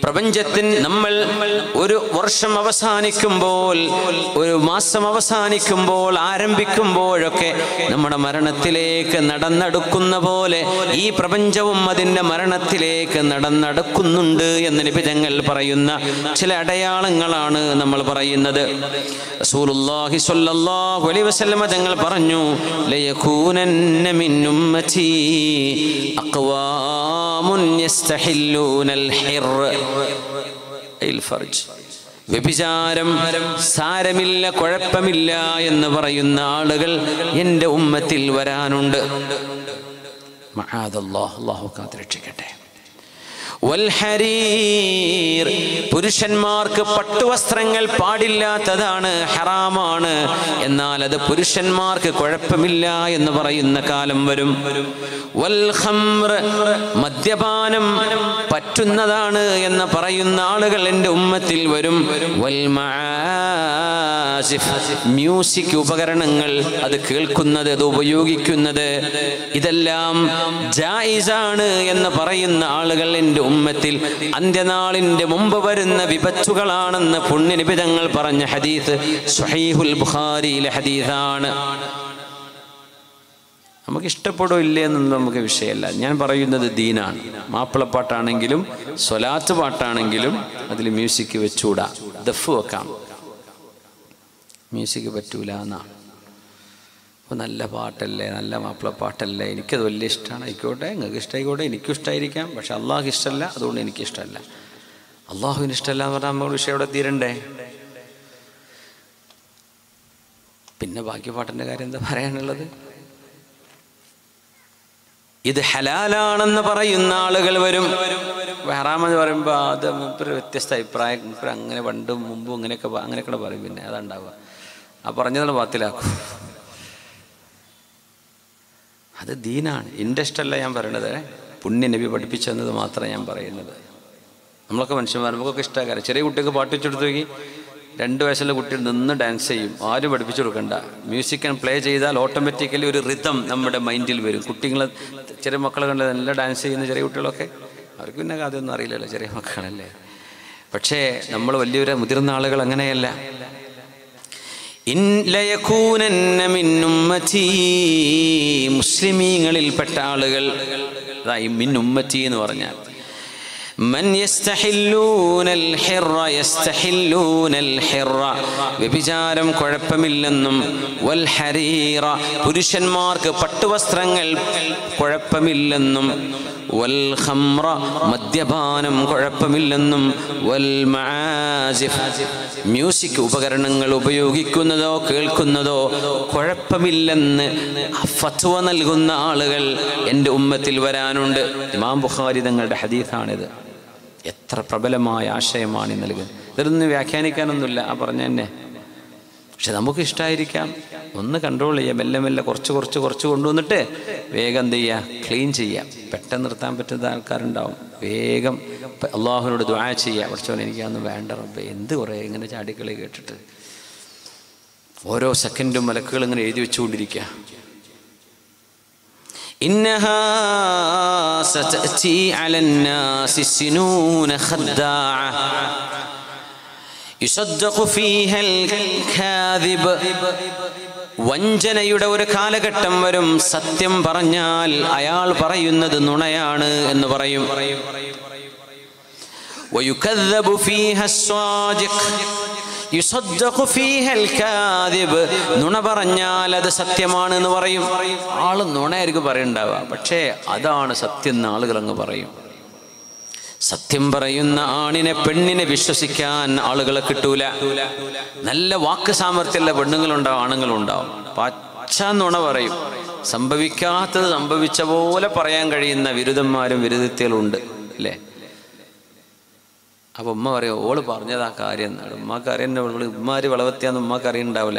പ്രപഞ്ചത്തിൽ നമ്മൾ ഒരു വർഷം അവസാനിക്കുമ്പോൾ, ഒരു മാസം അവസാനിക്കുമ്പോൾ, ആരംഭിക്കുമ്പോഴൊക്കെ നമ്മുടെ മരണത്തിലേക്ക് നടന്നടുക്കുന്ന പോലെ ഈ പ്രപഞ്ചവും അതിൻ്റെ മരണത്തിലേക്ക് നടന്നടക്കുന്നുണ്ട് എന്ന് നബി തങ്ങൾ പറയുന്ന ചില അടയാളങ്ങളാണ് നമ്മൾ പറയുന്നത്. റസൂലുള്ളാഹി സ്വല്ലല്ലാഹു അലൈഹി വസല്ലം തങ്ങൾ പറഞ്ഞു, ലയകൂനന്ന മിൻ ഉമ്മതി അഖ്വാമുൻ യസ്തഹില്ലൂനൽ ഫർജ്. വ്യഭിചാരം സാരമില്ല, കുഴപ്പമില്ല എന്ന് പറയുന്ന ആളുകൾ എൻ്റെ ഉമ്മത്തിൽ വരാനുണ്ട്. മഅദല്ലാഹ്, അല്ലാഹു കാത്തുരക്ഷിക്കട്ടെ. വൽഹരീർ, പുരുഷന്മാർക്ക് പട്ടുവസ്ത്രങ്ങൾ പാടില്ലാത്തതാണ്, ഹറാമാണ്. എന്നാൽ അത് പുരുഷന്മാർക്ക് കുഴപ്പമില്ല എന്ന് പറയുന്ന കാലം വരും. വൽ ഖംർ, മദ്യപാനം പറ്റുന്നതാണ് എന്ന് പറയുന്ന ആളുകൾ എൻ്റെ ഉമ്മത്തിൽ വരും. വൽ മആസിഫ്, മ്യൂസിക് ഉപകരണങ്ങൾ, അത് കേൾക്കുന്നത്, അത് ഉപയോഗിക്കുന്നത്, ഇതെല്ലാം ജായിസാണ് എന്ന് പറയുന്ന ആളുകൾ എൻ്റെ ഉമ്മത്തിൽ അന്ത്യനാളിന്റെ മുമ്പ് വരുന്ന വിപത്തുകളാണെന്ന് പുണ്യനബി തങ്ങൾ പറഞ്ഞ ഹദീസ് സ്വഹീഹുൽ ബുഖാരിയിലെ ഹദീസാണ്. നമുക്ക് ഇഷ്ടപ്പെടോ ഇല്ലേ എന്നൊന്നും നമുക്ക് വിഷയമല്ല. ഞാൻ പറയുന്നത് ദീനാണ്. മാപ്പിളപ്പാട്ടാണെങ്കിലും സ്വലാത്ത് പാട്ടാണെങ്കിലും അതിൽ മ്യൂസിക് വെച്ചൂടാ, ദഫ് വെക്കാം, മ്യൂസിക് പറ്റൂല എന്നാണ്. അപ്പോൾ നല്ല പാട്ടല്ലേ, നല്ല മാപ്പിളപ്പാട്ടല്ലേ, എനിക്കത് വലിയ ഇഷ്ടമാണ്, ആയിക്കോട്ടെ, നിങ്ങൾക്ക് ഇഷ്ടമായിക്കോട്ടെ, എനിക്കും ഇഷ്ടമായിരിക്കാം. പക്ഷെ അള്ളാഹു ഇഷ്ടമല്ല, അതുകൊണ്ട് എനിക്കിഷ്ടമല്ല. അള്ളാഹുവിന് ഇഷ്ടമല്ല എന്ന് പറഞ്ഞാൽ നമ്മൾ വിഷയം അവിടെ തീരണ്ടേ? പിന്നെ ബാക്കി പാട്ടിൻ്റെ കാര്യം എന്താ പറയാനുള്ളത്? ഇത് ഹലാലാണെന്ന് പറയുന്ന ആളുകൾ വരും. ഹറാമെന്ന് പറയുമ്പോൾ അത് മൂപ്പര് വ്യത്യസ്ത അഭിപ്രായം, മൂപ്പര് അങ്ങനെ പണ്ടും മുമ്പും അങ്ങനെയൊക്കെ പറയും. പിന്നെ അതുണ്ടാവുക, ആ പറഞ്ഞതാണ് ബാത്തിലാക്കും. അത് ദീനാണ്, എൻ്റെ ഇഷ്ടമല്ല ഞാൻ പറയണത്, പുണ്യ നബി പഠിപ്പിച്ചു തന്നത് മാത്രമേ ഞാൻ പറയുന്നത്. നമ്മളൊക്കെ മനുഷ്യന്മാർ, നമുക്കൊക്കെ ഇഷ്ടമാണ്. ചെറിയ കുട്ടികൾക്ക് പാട്ട് വെച്ചെടുത്ത് നോക്കി, 2 വയസ്സുള്ള കുട്ടികൾ നിന്ന് ഡാൻസ് ചെയ്യും, ആരും പഠിപ്പിച്ചു കൊടുക്കണ്ട. മ്യൂസിക് പ്ലേ ചെയ്താൽ ഓട്ടോമാറ്റിക്കലി ഒരു റിതം നമ്മുടെ മൈൻഡിൽ വരും. കുട്ടികൾ, ചെറിയ മക്കളെ കണ്ട് നല്ല ഡാൻസ് ചെയ്യുന്ന ചെറിയ കുട്ടികളൊക്കെ, അവർക്ക് പിന്നെ അതൊന്നും അറിയില്ലല്ലോ, ചെറിയ മക്കളല്ലേ. പക്ഷേ നമ്മൾ വലിയൊരു മുതിർന്ന ആളുകൾ അങ്ങനെയല്ല. മുസ്ലിമീങ്ങളിൽപ്പെട്ട ആളുകൾ, മിൻ ഉമ്മത്തി എന്ന് പറഞ്ഞാൽ മൻ യസ്തഹില്ലൂനൽ ഹിറ യസ്തഹില്ലൂനൽ ഹിറ, വ്യഭിചാരം കുഴപ്പമില്ലെന്നും, വൽ ഹരീറ, പുരുഷന്മാർക്ക് പട്ടുവസ്ത്രങ്ങൾ കുഴപ്പമില്ലെന്നും, വൽ ഖംറ, മദ്യപാനം കുഴപ്പമില്ലെന്നും, വൽ മആസിഫ്, മ്യൂസിക് ഉപകരണങ്ങൾ ഉപയോഗിക്കുന്നതോ കേൾക്കുന്നതോ കുഴപ്പമില്ലെന്ന് ഫത്വ നൽകുന്ന ആളുകൾ എൻ്റെ ഉമ്മത്തിൽ വരാനുണ്ട്. ഇമാം ബുഖാരി തങ്ങളുടെ ഹദീസാണിത്. എത്ര പ്രബലമായ ആശയമാണ് ഈ നൽകുന്നത്. ഇതൊന്നും വ്യാഖ്യാനിക്കാനൊന്നുമില്ല, ആ പറഞ്ഞ തന്നെ. പക്ഷെ നമുക്ക് ഇഷ്ടമായിരിക്കാം. ഒന്ന് കൺട്രോൾ ചെയ്യാം, മെല്ലെ മെല്ലെ കുറച്ച് കൊണ്ടുവന്നിട്ട് വേഗം എന്ത് ചെയ്യുക, ക്ലീൻ ചെയ്യാം. പെട്ടെന്ന് നിർത്താൻ പറ്റുന്ന ആൾക്കാരുണ്ടാവും. വേഗം അള്ളാഹുവിനോട് ദുആ ചെയ്യുക, പഠിച്ചോനെ എനിക്കതൊന്നും വേണ്ട റബ്ബേ, എന്ത് കുറേ ഇങ്ങനെ ചാടിക്കളി കേട്ടിട്ട്. ഓരോ സെക്കൻഡും മലക്കുകൾ ഇങ്ങനെ എഴുതി വെച്ചുകൊണ്ടിരിക്കുക. ഇന്നഹാ സതഅതി അലന്നാസി സിനൂന ഖദ്ദാഅ യുസദ്ദഖു ഫീഹൽ കാദിബ്, വഞ്ചനയുടെ ഒരു കാലഘട്ടം വരും. സത്യം പറഞ്ഞാൽ അയാൾ പറയുന്നത് നുണയാണ് എന്ന് പറയും. വയുകദ്ദബു ഫീഹ സ്വാദിഖ് യുസദ്ദഖു ഫീഹൽ കാദിബ്, നുണ പറഞ്ഞാൽ അത് സത്യമാണ് എന്ന് പറയും. ആള് നുണയായിരിക്കും പറയുണ്ടാവുക, പക്ഷേ അതാണ് സത്യം എന്ന് ആളുകൾ അങ്ങ് പറയും. സത്യം പറയുന്ന ആണിനെ പെണ്ണിനെ വിശ്വസിക്കാൻ ആളുകളെ കിട്ടൂല. നല്ല വാക്ക് സാമർത്ഥ്യമുള്ള പെണ്ണുങ്ങളുണ്ടാവും, ആണുങ്ങളുണ്ടാവും. പച്ച നുണ പറയും. സംഭവിക്കാത്തത് സംഭവിച്ച പോലെ പറയാൻ കഴിയുന്ന വിരുദ്ധന്മാരും വിരുദ്ധത്തികളും ഉണ്ട്, അല്ലേ? അപ്പൊ ഉമ്മ പറയും, ഓള് പറഞ്ഞതാ കാര്യം എന്നാണ്. ഉമ്മക്ക് അറിയുന്ന ഉമ്മാര് വളവത്തിയാന്ന് ഉമ്മക്ക് അറിയുന്നുണ്ടാവില്ല.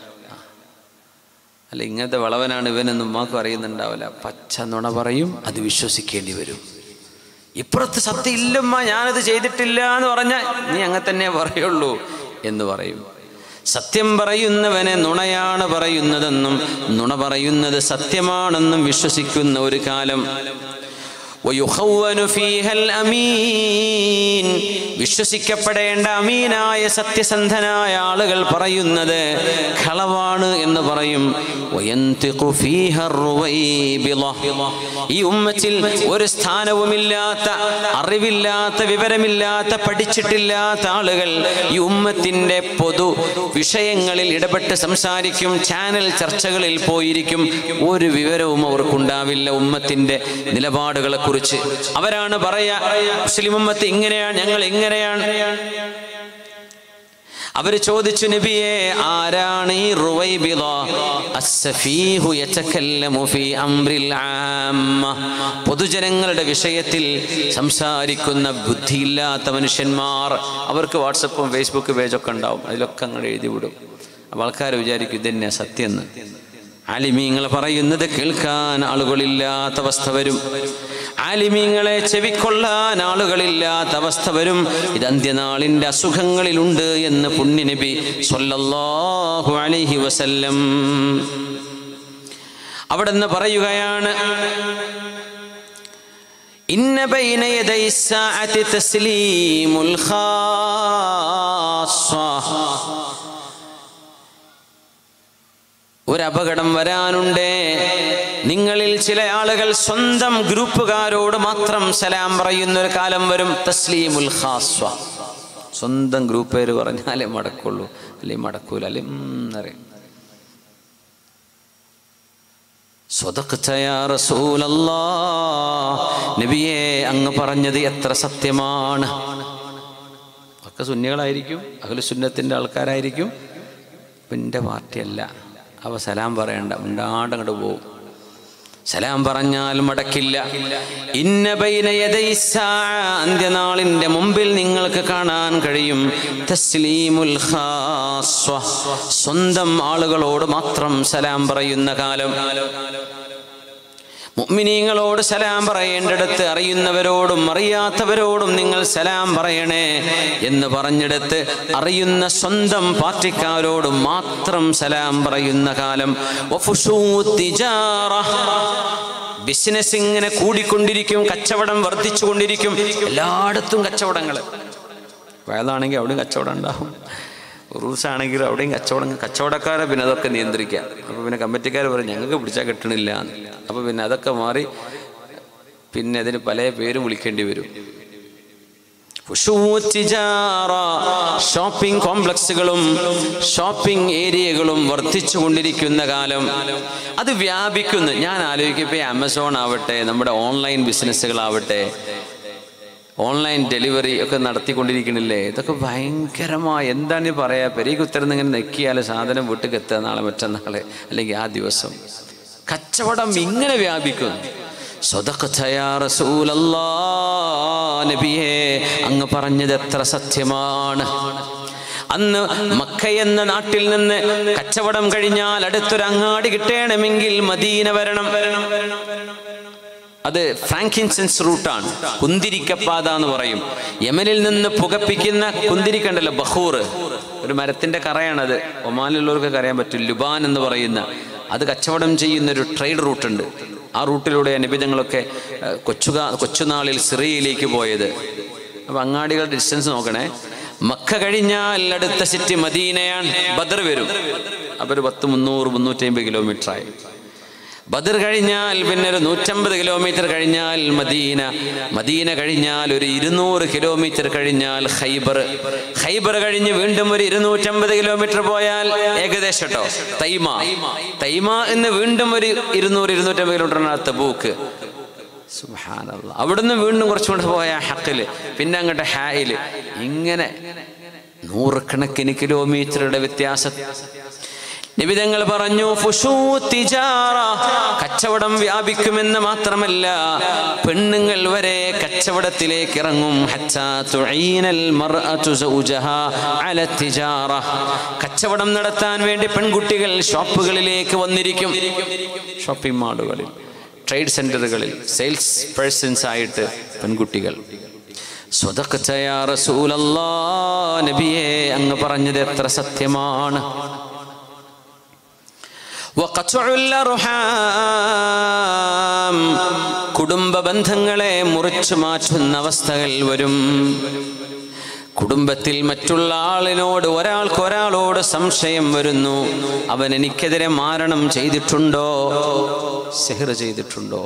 അല്ല, ഇങ്ങനത്തെ വളവനാണ് ഇവനെന്ന് ഉമ്മാക്കും അറിയുന്നുണ്ടാവില്ല. പച്ച നുണ പറയും, അത് വിശ്വസിക്കേണ്ടി വരും. ഇപ്പുറത്ത് സത്യം ഇല്ലമ്മ, ഞാനത് ചെയ്തിട്ടില്ല എന്ന് പറഞ്ഞാൽ നീ അങ്ങനെ തന്നെ പറയുള്ളൂ എന്ന് പറയും. സത്യം പറയുന്നവനെ നുണയാണ് പറയുന്നതെന്നും നുണ പറയുന്നത് സത്യമാണെന്നും വിശ്വസിക്കുന്ന ഒരു കാലം. വയുഖവ്വനു ഫീഹൽ അമീൻ, വിശ്വസിക്കപ്പെടേണ്ട അമീനായ സത്യസന്ധനായ ആളുകൾ പറയുന്നത് കളവാണ് എന്ന് പറയും. വയന്തിഖു ഫീഹർ റുവൈബിള, ഈ ഉമ്മത്തിൽ ഒരു സ്ഥാനവുമില്ലാത്ത, അറിവില്ലാത്ത, വിവരമില്ലാത്ത, പഠിച്ചിട്ടില്ലാത്ത ആളുകൾ ഈ ഉമ്മത്തിന്റെ പൊതു വിഷയങ്ങളിൽ ഇടപെട്ട് സംസാരിക്കും, ചാനൽ ചർച്ചകളിൽ പോയിരിക്കും. ഒരു വിവരവും അവർക്കുണ്ടാവില്ല ഉമ്മത്തിന്റെ നിലപാടുകളെ കുറിച്ച്. അവരാണ് പറയാ മുസ്ലിം ഉമ്മത്ത് ഇങ്ങനെയാണ്, ഞങ്ങൾ ഇങ്ങനെയാണ്. അവർ ചോദിച്ചു, നബിയെ ആരാണ് ഈ റുവൈബിള? അസ്സഫീഹു യതകല്ലമു ഫീ അംറിൽ ആമ്മ, പൊതുജനങ്ങളുടെ വിഷയത്തിൽ സംസാരിക്കുന്ന ബുദ്ധിയില്ലാത്ത മനുഷ്യന്മാർ. അവർക്ക് വാട്സപ്പും ഫേസ്ബുക്ക് പേജൊക്കെ ഉണ്ടാവും, അതിലൊക്കെ അങ്ങോട്ട് എഴുതി വിടും. അപ്പോൾ ആൾക്കാർ വിചാരിക്കും ഇതന്നെ സത്യം എന്ന്. ആലിമീങ്ങൾ പറയുന്നത് കേൾക്കാൻ ആളുകളില്ലാത്ത അവസ്ഥ വരും, ആലിമീങ്ങളെ ചെവിക്കൊള്ളാൻ ആളുകളില്ലാത്ത അവസ്ഥ വരും. ഇത് അന്ത്യനാളിൻ്റെ അസുഖങ്ങളിലുണ്ട് എന്ന് പുണ്യനബി സ്വല്ലല്ലാഹു അലൈഹി വസല്ലം അവിടുന്ന് പറയുകയാണ്, ഇന്ന ബൈന യദൈ സ്സാഅതി തസ്ലീമുൽ ഖാസ്സ, ഒരു അപകടം വരാനുണ്ട്. നിങ്ങളിൽ ചില ആളുകൾ സ്വന്തം ഗ്രൂപ്പുകാരോട് മാത്രം സലാം പറയുന്ന ഒരു കാലം വരും. തസ്ലീമുൽ ഖാസ്വ, സ്വന്തം ഗ്രൂപ്പ് പേര് പറഞ്ഞാലേ മടക്കുള്ളൂ, അല്ലെങ്കിൽ മടക്കൂല, അല്ലെ അറിയാം. സ്വദഖ്ത യാ റസൂലല്ലാഹ്, നബിയേ അങ്ങ് പറഞ്ഞത് എത്ര സത്യമാണ്. ഒക്കെ സുന്നികളായിരിക്കും, അഹ്ലു സുന്നത്തിന്റെ ആൾക്കാരായിരിക്കും, എൻ്റെ പാർട്ടിയല്ല. അവ സലാം പറയണ്ട, ഉണ്ടാണ്ടങ്ങോട്ട് പോവും. സലാം പറഞ്ഞാൽ മടക്കില്ല. ഇന്ന ബൈന യദൈ സ്സാഅ, അന്ത്യനാളിന്റെ മുമ്പിൽ നിങ്ങൾക്ക് കാണാൻ കഴിയും തസ്ലീമുൽ ഖാസ്വ, സ്വന്തം ആളുകളോട് മാത്രം സലാം പറയുന്ന കാലം. മുഅ്മിനീങ്ങളോട് സലാം പറയേണ്ടിടത്ത് അറിയുന്നവരോടും അറിയാത്തവരോടും നിങ്ങൾ സലാം പറയണേ എന്ന് പറഞ്ഞിടത്ത് അറിയുന്ന സ്വന്തം പാർട്ടിക്കാരോടും മാത്രം സലാം പറയുന്ന കാലം. ബിസിനസ് ഇങ്ങനെ കൂടിക്കൊണ്ടിരിക്കും, കച്ചവടം വർദ്ധിച്ചുകൊണ്ടിരിക്കും. എല്ലായിടത്തും കച്ചവടങ്ങൾ. വയലാണെങ്കിൽ അവിടെയും കച്ചവടം ഉണ്ടാവും, ഉറൂസാണെങ്കിലും അവിടെയും കച്ചവടക്കാരെ പിന്നെ അതൊക്കെ നിയന്ത്രിക്കാം. അപ്പോൾ പിന്നെ കമ്മിറ്റിക്കാർ പറയും ഞങ്ങൾക്ക് പിടിച്ചാൽ കിട്ടണില്ല എന്ന്. അപ്പോൾ പിന്നെ അതൊക്കെ മാറി പിന്നെ അതിന് പല പേരും വിളിക്കേണ്ടി വരും. ഷോപ്പിംഗ് കോംപ്ലക്സുകളും ഷോപ്പിംഗ് ഏരിയകളും വർദ്ധിച്ചു കൊണ്ടിരിക്കുന്ന കാലം. അത് വ്യാപിക്കുന്നു. ഞാൻ ആലോചിക്കപ്പോൾ ആമസോൺ ആവട്ടെ, നമ്മുടെ ഓൺലൈൻ ബിസിനസ്സുകളാവട്ടെ, ഓൺലൈൻ ഡെലിവറി ഒക്കെ നടത്തിക്കൊണ്ടിരിക്കണില്ലേ. ഇതൊക്കെ ഭയങ്കരമായ, എന്താണ് പറയാ, പെരീക്ക് ഉത്തരം ഇങ്ങനെ നെക്കിയാൽ സാധനം വീട്ടിൽ എത്തുക നാളെ മറ്റന്നാളെ അല്ലെങ്കിൽ ആ ദിവസം. കച്ചവടം ഇങ്ങനെ വ്യാപിക്കുന്നു. സ്വദഖ്ത യാ റസൂലല്ലാഹ്, നബിയേ അങ്ങ് പറഞ്ഞത് എത്ര സത്യമാണ്. അന്ന് മക്ക എന്ന നാട്ടിൽ നിന്ന് കച്ചവടം കഴിഞ്ഞാൽ അടുത്തൊരു അങ്ങാടി കിട്ടണമെങ്കിൽ മദീന വരണം. അത് ഫ്രാങ്കിൻസെൻസ് റൂട്ടാണ്, കുന്തിരിക്കപ്പാത എന്ന് പറയും. യമനിൽ നിന്ന് പുകപ്പിക്കുന്ന കുന്തിരിക്കണ്ടല്ലോ, ബഹൂർ, ഒരു മരത്തിന്റെ കറയാണത്. ഒമാനിലുള്ളവർക്ക് അറിയാൻ പറ്റും. ലുബാൻ എന്ന് പറയുന്ന അത് കച്ചവടം ചെയ്യുന്ന ഒരു ട്രേഡ് റൂട്ടുണ്ട്. ആ റൂട്ടിലൂടെ നബിതങ്ങളൊക്കെ കൊച്ചുനാളിൽ സിറിയയിലേക്ക് പോയത്. അപ്പൊ അങ്ങാടികളുടെ ഡിസ്റ്റൻസ് നോക്കണേ. മക്ക കഴിഞ്ഞാൽ അടുത്ത സിറ്റി മദീനയാണ്. ബദർ വരും. അപ്പൊ ഒരു 300-350 കിലോമീറ്റർ ആയി. ബദർ കഴിഞ്ഞാൽ പിന്നെ ഒരു 150 കിലോമീറ്റർ കഴിഞ്ഞാൽ മദീന. മദീന കഴിഞ്ഞാൽ ഒരു 200 കിലോമീറ്റർ കഴിഞ്ഞാൽ ഖൈബർ. ഖൈബർ കഴിഞ്ഞ് വീണ്ടും ഒരു 250 കിലോമീറ്റർ പോയാൽ ഏകദേശം കേട്ടോ തൈമ എന്ന് വീണ്ടും ഒരു 200-250 കിലോമീറ്ററിനകത്ത് തബൂക്ക്. സുബ്ഹാനല്ലാഹ്. അവിടുന്ന് വീണ്ടും കുറച്ചുകൂടെ പോയ ഹഖില്, പിന്നെ അങ്ങോട്ട് ഹായില്. ഇങ്ങനെ 100 കണക്കിന് കിലോമീറ്ററുടെ വ്യത്യാസം. നിബിധങ്ങൾ പറഞ്ഞു ഫുശൂ തിജാറ, കച്ചവടം വ്യാപിക്കുമെന്ന് മാത്രമല്ല പെണ്ണുങ്ങൾ വരെ കച്ചവടത്തിലേക്ക് ഇറങ്ങും. ഹത്താ തുഈനൽ മർഅതു സൗജഹാ അല തിജാറ, കച്ചവടം നടത്താൻ വേണ്ടി പെൺകുട്ടികൾ ഷോപ്പുകളിലേക്ക് വന്നിരിക്കും. ഷോപ്പിംഗ് മാളുകളിൽ, ട്രേഡ് സെന്ററുകളിൽ സെയിൽസ് പേഴ്സൺസ് ആയിട്ട് പെൺകുട്ടികൾ. സ്വദഖ്ത യാ റസൂലല്ലാഹ്, നബിയേ അങ്ങ് പറഞ്ഞത് എത്ര സത്യമാണ്. വഖത്ഉൽ അർഹാം, കുടുംബ ബന്ധങ്ങളെ മുറിച്ചു മാറ്റുന്ന അവസ്ഥകൾ വരും. കുടുംബത്തിൽ മറ്റുള്ള ആളിനോട് ഒരാളോട് സംശയം വരുന്നു, അവൻ എനിക്കെതിരെ മാരണം ചെയ്തിട്ടുണ്ടോ, സിഹ്ർ ചെയ്തിട്ടുണ്ടോ.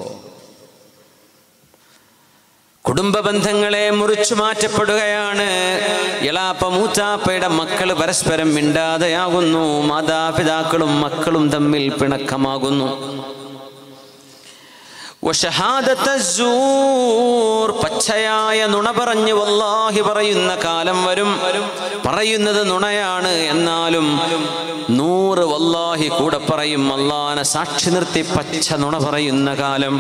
കുടുംബ ബന്ധങ്ങളെ മുറിച്ചു മാറ്റപ്പെടുകയാണ്. എളാപ്പ മൂത്താപ്പയുടെ മക്കൾ പരസ്പരം മിണ്ടാതെയാകുന്നു. മാതാപിതാക്കളും മക്കളും തമ്മിൽ പിണക്കമാകുന്നു. പച്ചയായ നുണ പറഞ്ഞ് വല്ലാഹി പറയുന്ന കാലം വരും. പറയുന്നത് നുണയാണ്, എന്നാലും 100 വല്ലാഹി കൂടെ പറയും. അല്ലാഹനെ സാക്ഷി നിർത്തി പച്ച നുണ പറയുന്ന കാലം.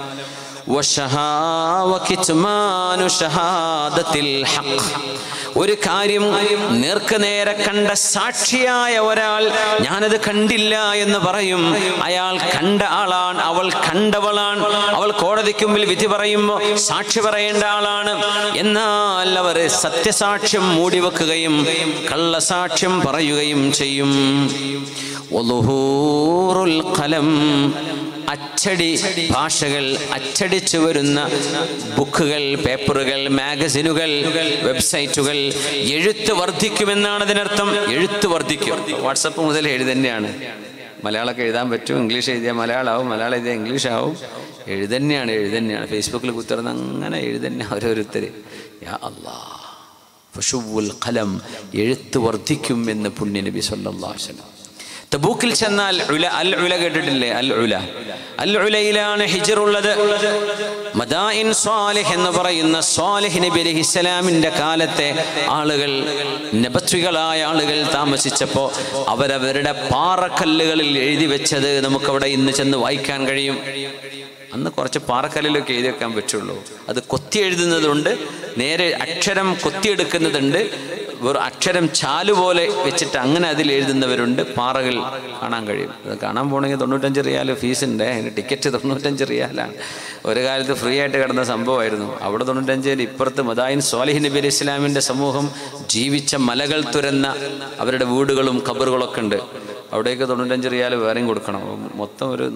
ഒരു കാര്യം നേർക്കുനേരെ കണ്ട സാക്ഷിയായ ഒരാൾ ഞാനത് കണ്ടില്ല എന്ന് പറയും. അയാൾ കണ്ട ആളാണ്, അവൾ കണ്ടവളാണ്. അവൾ കോടതിക്ക് മുമ്പിൽ വിധി പറയുമ്പോൾ സാക്ഷി പറയേണ്ട ആളാണ്. എന്നാൽ അവർ സത്യസാക്ഷ്യം മൂടിവെക്കുകയും കള്ളസാക്ഷ്യം പറയുകയും ചെയ്യും. വളുഹൂറുൽ ഖലം, അച്ചടി ഭാഷകൾ, അച്ചടിച്ചു വരുന്ന ബുക്കുകൾ, പേപ്പറുകൾ, മാഗസിനുകൾ, വെബ്സൈറ്റുകൾ, എഴുത്ത് വർദ്ധിക്കുമെന്നാണ് അതിനർത്ഥം. എഴുത്ത് വർദ്ധിക്കും. വാട്സപ്പ് മുതൽ എഴുതന്നെയാണ്. മലയാളമൊക്കെ എഴുതാൻ പറ്റും. ഇംഗ്ലീഷ് എഴുതിയാൽ മലയാളമാവും, മലയാളം എഴുതിയാൽ ഇംഗ്ലീഷ് ആവും. എഴുതന്നെയാണ്. ഫേസ്ബുക്കിൽ കുത്തിറന്ന് അങ്ങനെ എഴുതന്നെ ഓരോരുത്തർ. യാ അല്ലാഹ്, ഫശുവുൽ ഖലം, എഴുത്ത് വർദ്ധിക്കും എന്ന് പുണ്യ നബി സല്ലല്ലാഹു അലൈഹി വസല്ലം. തബൂക്കിൽ ചെന്നാൽ അൽ ഉല കേട്ടിട്ടില്ലേ? അൽ ഉലയിലാണ് ഹിജ്ർ ഉള്ളത്. മദായിൻ സ്വാലിഹ് എന്ന് പറയുന്ന സ്വാലിഹ് നബി അലൈഹിസ്സലാമിന്റെ കാലത്തെ ആളുകൾ, നബത്വികളായ ആളുകൾ താമസിച്ചപ്പോൾ അവരവരുടെ പാറക്കല്ലുകളിൽ എഴുതി വെച്ചത് നമുക്കവിടെ ഇന്ന് ചെന്ന് വായിക്കാൻ കഴിയും. അന്ന് കുറച്ച് പാറക്കല്ലിലൊക്കെ എഴുതി വെക്കാൻ പറ്റുള്ളൂ. അത് കൊത്തി എഴുതുന്നതുണ്ട്, നേരെ അക്ഷരം കൊത്തിയെടുക്കുന്നതുണ്ട്, ഒരു അക്ഷരം ചാലുപോലെ വെച്ചിട്ട് അങ്ങനെ അതിൽ എഴുതുന്നവരുണ്ട്. പാറകൾ കാണാൻ കഴിയും. അത് കാണാൻ പോകണമെങ്കിൽ 95 റിയാൽ ഫീസുണ്ട്. അതിന് ടിക്കറ്റ് 95 റിയാലാണ്. ഒരു കാലത്ത് ഫ്രീ ആയിട്ട് കിടന്ന സംഭവമായിരുന്നു. അവിടെ 95. ഇപ്പുറത്ത് മദായിൻ സ്വാലിഹ് നബി അലൈഹി ഇസ്ലാമിൻ്റെ സമൂഹം ജീവിച്ച മലകൾ തുരന്ന അവരുടെ വീടുകളും ഖബറുകളൊക്കെ ഉണ്ട്. അവിടേക്ക് 95 റിയാൽ വേറെയും കൊടുക്കണം. മൊത്തം ഒരു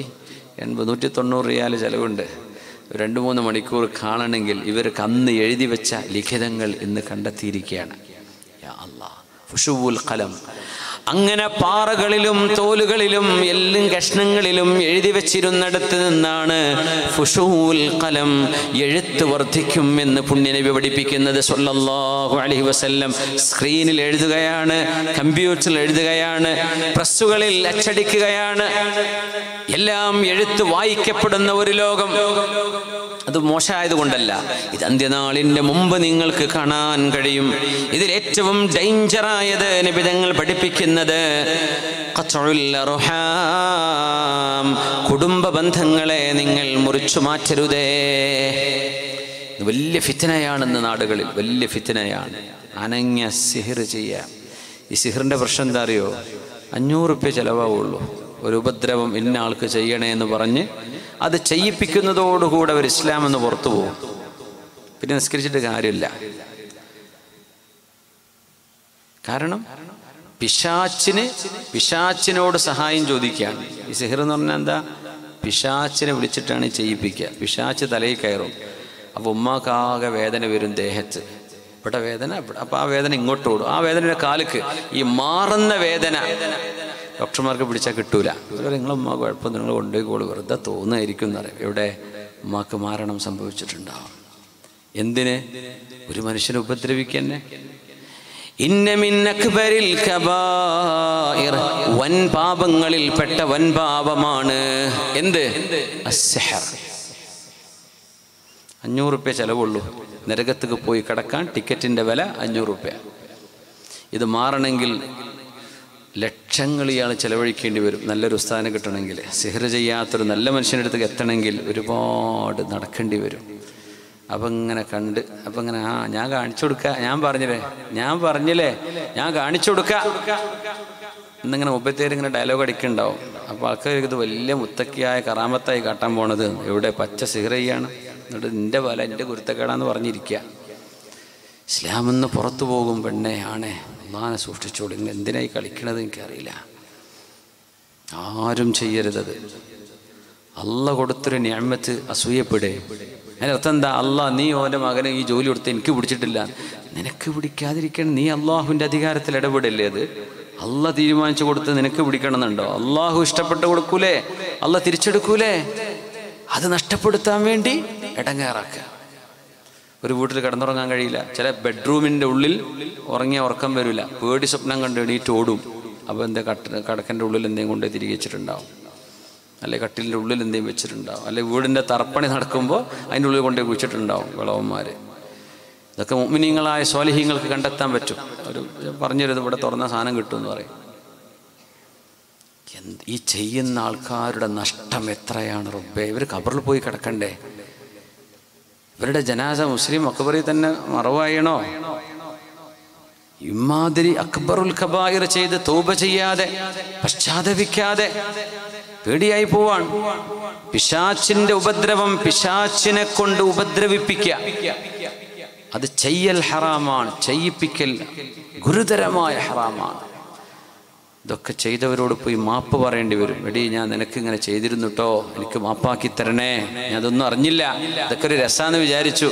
180-190 റിയാൽ ചിലവുണ്ട്. 2-3 മണിക്കൂർ കാണണമെങ്കിൽ ഇവർക്ക് അന്ന് എഴുതി വെച്ച ലിഖിതങ്ങൾ ഇന്ന് കണ്ടെത്തിയിരിക്കുകയാണ്. യാ അല്ലാഹ്, ഫുശുവുൽ ഖലം. അങ്ങനെ പാറകളിലും തോലുകളിലും എല്ലും കഷ്ണങ്ങളിലും എഴുതി വെച്ചിരുന്നിടത്ത് നിന്നാണ് ഫുശുവുൽ ഖലം, എഴുത്ത് വർദ്ധിക്കും എന്ന് പുണ്യനബി പഠിപ്പിക്കുന്നത് സ്വല്ലല്ലാഹു അലൈഹി വസല്ലം. സ്ക്രീനിൽ എഴുതുകയാണ്, കമ്പ്യൂട്ടറിൽ എഴുതുകയാണ്, പ്രസ്സുകളിൽ അച്ചടിക്കുകയാണ്. എല്ലാം എഴുത്ത് വായിക്കപ്പെടുന്ന ഒരു ലോകം. അത് മോശമായതുകൊണ്ടല്ല, ഇത് അന്ത്യനാളിൻ്റെ മുമ്പ് നിങ്ങൾക്ക് കാണാൻ കഴിയും. ഇതിൽ ഏറ്റവും ഡേഞ്ചറായത് നബി തങ്ങൾ പഠിപ്പിക്കുന്നത് ഖത്ഉൽ അർഹാം, കുടുംബ ബന്ധങ്ങളെ നിങ്ങൾ മുറിച്ചു മാറ്റരുതേ. വലിയ ഫിത്നയാണെന്ന് നാടുകളിൽ, വലിയ ഫിത്നയാണ്. അനങ്ങ സിഹിർ ചെയ്യാം. ഈ സിഹിറിൻ്റെ പ്രശ്നം എന്താ അറിയോ? 500 റുപ്യ ചിലവാവുള്ളൂ. ഒരു ഉപദ്രവം ഇന്ന ആൾക്ക് ചെയ്യണേ എന്ന് പറഞ്ഞ് അത് ചെയ്യിപ്പിക്കുന്നതോടുകൂടെ അവർ ഇസ്ലാം എന്ന് പുറത്തു പോകും. പിന്നെ നിസ്കരിച്ചിട്ട് കാര്യമില്ല. കാരണം പിശാച്ചിനോട് സഹായം ചോദിക്കുകയാണ്. ഈ സിഹിർ എന്ന് പറഞ്ഞാൽ എന്താ? പിശാച്ചിനെ വിളിച്ചിട്ടാണ് ചെയ്യിപ്പിക്കുക. പിശാച്ച് തലയിൽ കയറും. അപ്പോൾ ഉമ്മാക്കാകെ വേദന വരും ദേഹത്ത്. ഇവിടെ വേദന, അപ്പോൾ ആ വേദന ഇങ്ങോട്ട് ഓടും. ആ വേദനയുടെ കാലുക്ക് ഈ മാറുന്ന വേദന ഡോക്ടർമാർക്ക് പിടിച്ചാൽ കിട്ടൂല. നിങ്ങളെ ഉമ്മ കുഴപ്പം, നിങ്ങൾ കൊണ്ടുപോയിക്കോളൂ, വെറുതെ തോന്നുമായിരിക്കും എന്നറിയാം. ഇവിടെ ഉമ്മാക്ക് മാരണം സംഭവിച്ചിട്ടുണ്ടാവും. എന്തിന്? ഒരു മനുഷ്യനെ ഉപദ്രവിക്കന്നെ. ഇന്ന മിൻ അക്ബരിൽ കബായിർ, വൻ പാപങ്ങളിൽ പെട്ട വൻ പാപമാണ് എന്ത്? അസ്സിഹർ. 500 റുപ്യ ചിലവുള്ളൂ നരകത്തേക്ക് പോയി കിടക്കാൻ. ടിക്കറ്റിൻ്റെ വില 500 റുപ്യ. ഇത് മാറണമെങ്കിൽ ലക്ഷങ്ങൾ ഇയാൾ ചിലവഴിക്കേണ്ടി വരും. നല്ലൊരു ഉസ്താദിനെ കിട്ടണമെങ്കിൽ, സിഹർ ചെയ്യാത്തൊരു നല്ല മനുഷ്യൻ്റെ അടുത്തേക്ക് എത്തണമെങ്കിൽ ഒരുപാട് നടക്കേണ്ടി വരും. അപ്പം ഇങ്ങനെ കണ്ട്, അപ്പം ഇങ്ങനെ ഞാൻ കാണിച്ചു കൊടുക്കുക, ഞാൻ പറഞ്ഞില്ലേ ഞാൻ കാണിച്ചു കൊടുക്കുക എന്നിങ്ങനെ മുമ്പത്തേര് ഇങ്ങനെ ഡയലോഗ് അടിക്കുന്നുണ്ടാവും. അപ്പോൾ ആൾക്കാർക്ക് ഇത് വലിയ മുത്തക്കിയായ കറാമത്തായി കാട്ടാൻ പോണത്. എവിടെ പച്ച സിഹർ ചെയ്യാണ്, എന്നിട്ട് നിൻ്റെ വല എൻ്റെ കുരുത്തക്കേടാന്ന് പറഞ്ഞിരിക്കുക. ഇസ്ലാമെന്ന് പുറത്തു പോകും. പെണ്ണെ ആണേ, അള്ളാനെ സൂക്ഷിച്ചോളൂ, ഇങ്ങനെ എന്തിനായി കളിക്കണത് എനിക്കറിയില്ല. ആരും ചെയ്യരുതത്. അള്ള കൊടുത്തൊരു നിഅമത്ത് അസൂയപ്പെടേ. അതിനർത്ഥം എന്താ? നീ ഓൻ്റെ മകനെ ഈ ജോലി കൊടുത്ത് എനിക്ക് പിടിച്ചിട്ടില്ല, നിനക്ക് പിടിക്കാതിരിക്കണം. നീ അള്ളാഹുവിൻ്റെ അധികാരത്തിൽ ഇടപെടല്ലേ? അത് അള്ള തീരുമാനിച്ചു കൊടുത്ത് നിനക്ക് പിടിക്കണമെന്നുണ്ടോ? അള്ളാഹു ഇഷ്ടപ്പെട്ട് കൊടുക്കൂലേ? അള്ള തിരിച്ചെടുക്കൂലേ? അത് നഷ്ടപ്പെടുത്താൻ വേണ്ടി ഇടങ്ങേറാക്കുക. ഒരു വീട്ടിൽ കിടന്നുറങ്ങാൻ കഴിയില്ല. ചില ബെഡ്റൂമിൻ്റെ ഉള്ളിൽ ഉറങ്ങിയ ഉറക്കം വരില്ല, പേടി സ്വപ്നം കണ്ട് എണീറ്റ് ഓടും. അപ്പോൾ എന്താ കടക്കൻ്റെ ഉള്ളിൽ എന്തെങ്കിലും കൊണ്ട് തിരികെ വെച്ചിട്ടുണ്ടാവും, അല്ലെ കട്ടിലിൻ്റെ ഉള്ളിൽ എന്തെങ്കിലും വെച്ചിട്ടുണ്ടാവും, അല്ലെ വീടിൻ്റെ തറപ്പണി നടക്കുമ്പോൾ അതിൻ്റെ ഉള്ളിൽ കൊണ്ടേ കുഴിച്ചിട്ടുണ്ടാവും വിളവന്മാർ. ഇതൊക്കെ മുഅ്മിനീങ്ങളായ സ്വാലിഹീങ്ങൾക്ക് കണ്ടെത്താൻ പറ്റും. ഒരു പറഞ്ഞൊരു ഇവിടെ തുറന്ന സാധനം കിട്ടുമെന്ന് പറയും. ഈ ചെയ്യുന്ന ആൾക്കാരുടെ നഷ്ടം എത്രയാണ് റബ്ബേ. ഇവർ ഖബറിൽ പോയി കിടക്കണ്ടേ? ഇവരുടെ ജനാസ മുസ്ലിം അക്ബറിൽ തന്നെ മറവായണോ? ഇമാതിരി അക്ബറുൽ കബായിർ ചെയ്ത് തൗബ ചെയ്യാതെ പശ്ചാത്തപിക്കാതെ പേടിയായി പോവാൻ. പിശാച്ചിന്റെ ഉപദ്രവം, പിശാച്ചിനെ കൊണ്ട് ഉപദ്രവിപ്പിക്കുക, അത് ചെയ്യൽ ഹറാമാണ്. ചെയ്യിപ്പിക്കൽ ഗുരുതരമായ ഹറാമാണ്. ഇതൊക്കെ ചെയ്തവരോട് പോയി മാപ്പ് പറയേണ്ടി വരും. എടീ, ഞാൻ നിനക്ക് ഇങ്ങനെ ചെയ്തിരുന്നു കേട്ടോ, എനിക്ക് മാപ്പാക്കി തരണേ, ഞാൻ അതൊന്നും അറിഞ്ഞില്ല, ഇതൊക്കെ ഒരു രസാന്ന് വിചാരിച്ചു.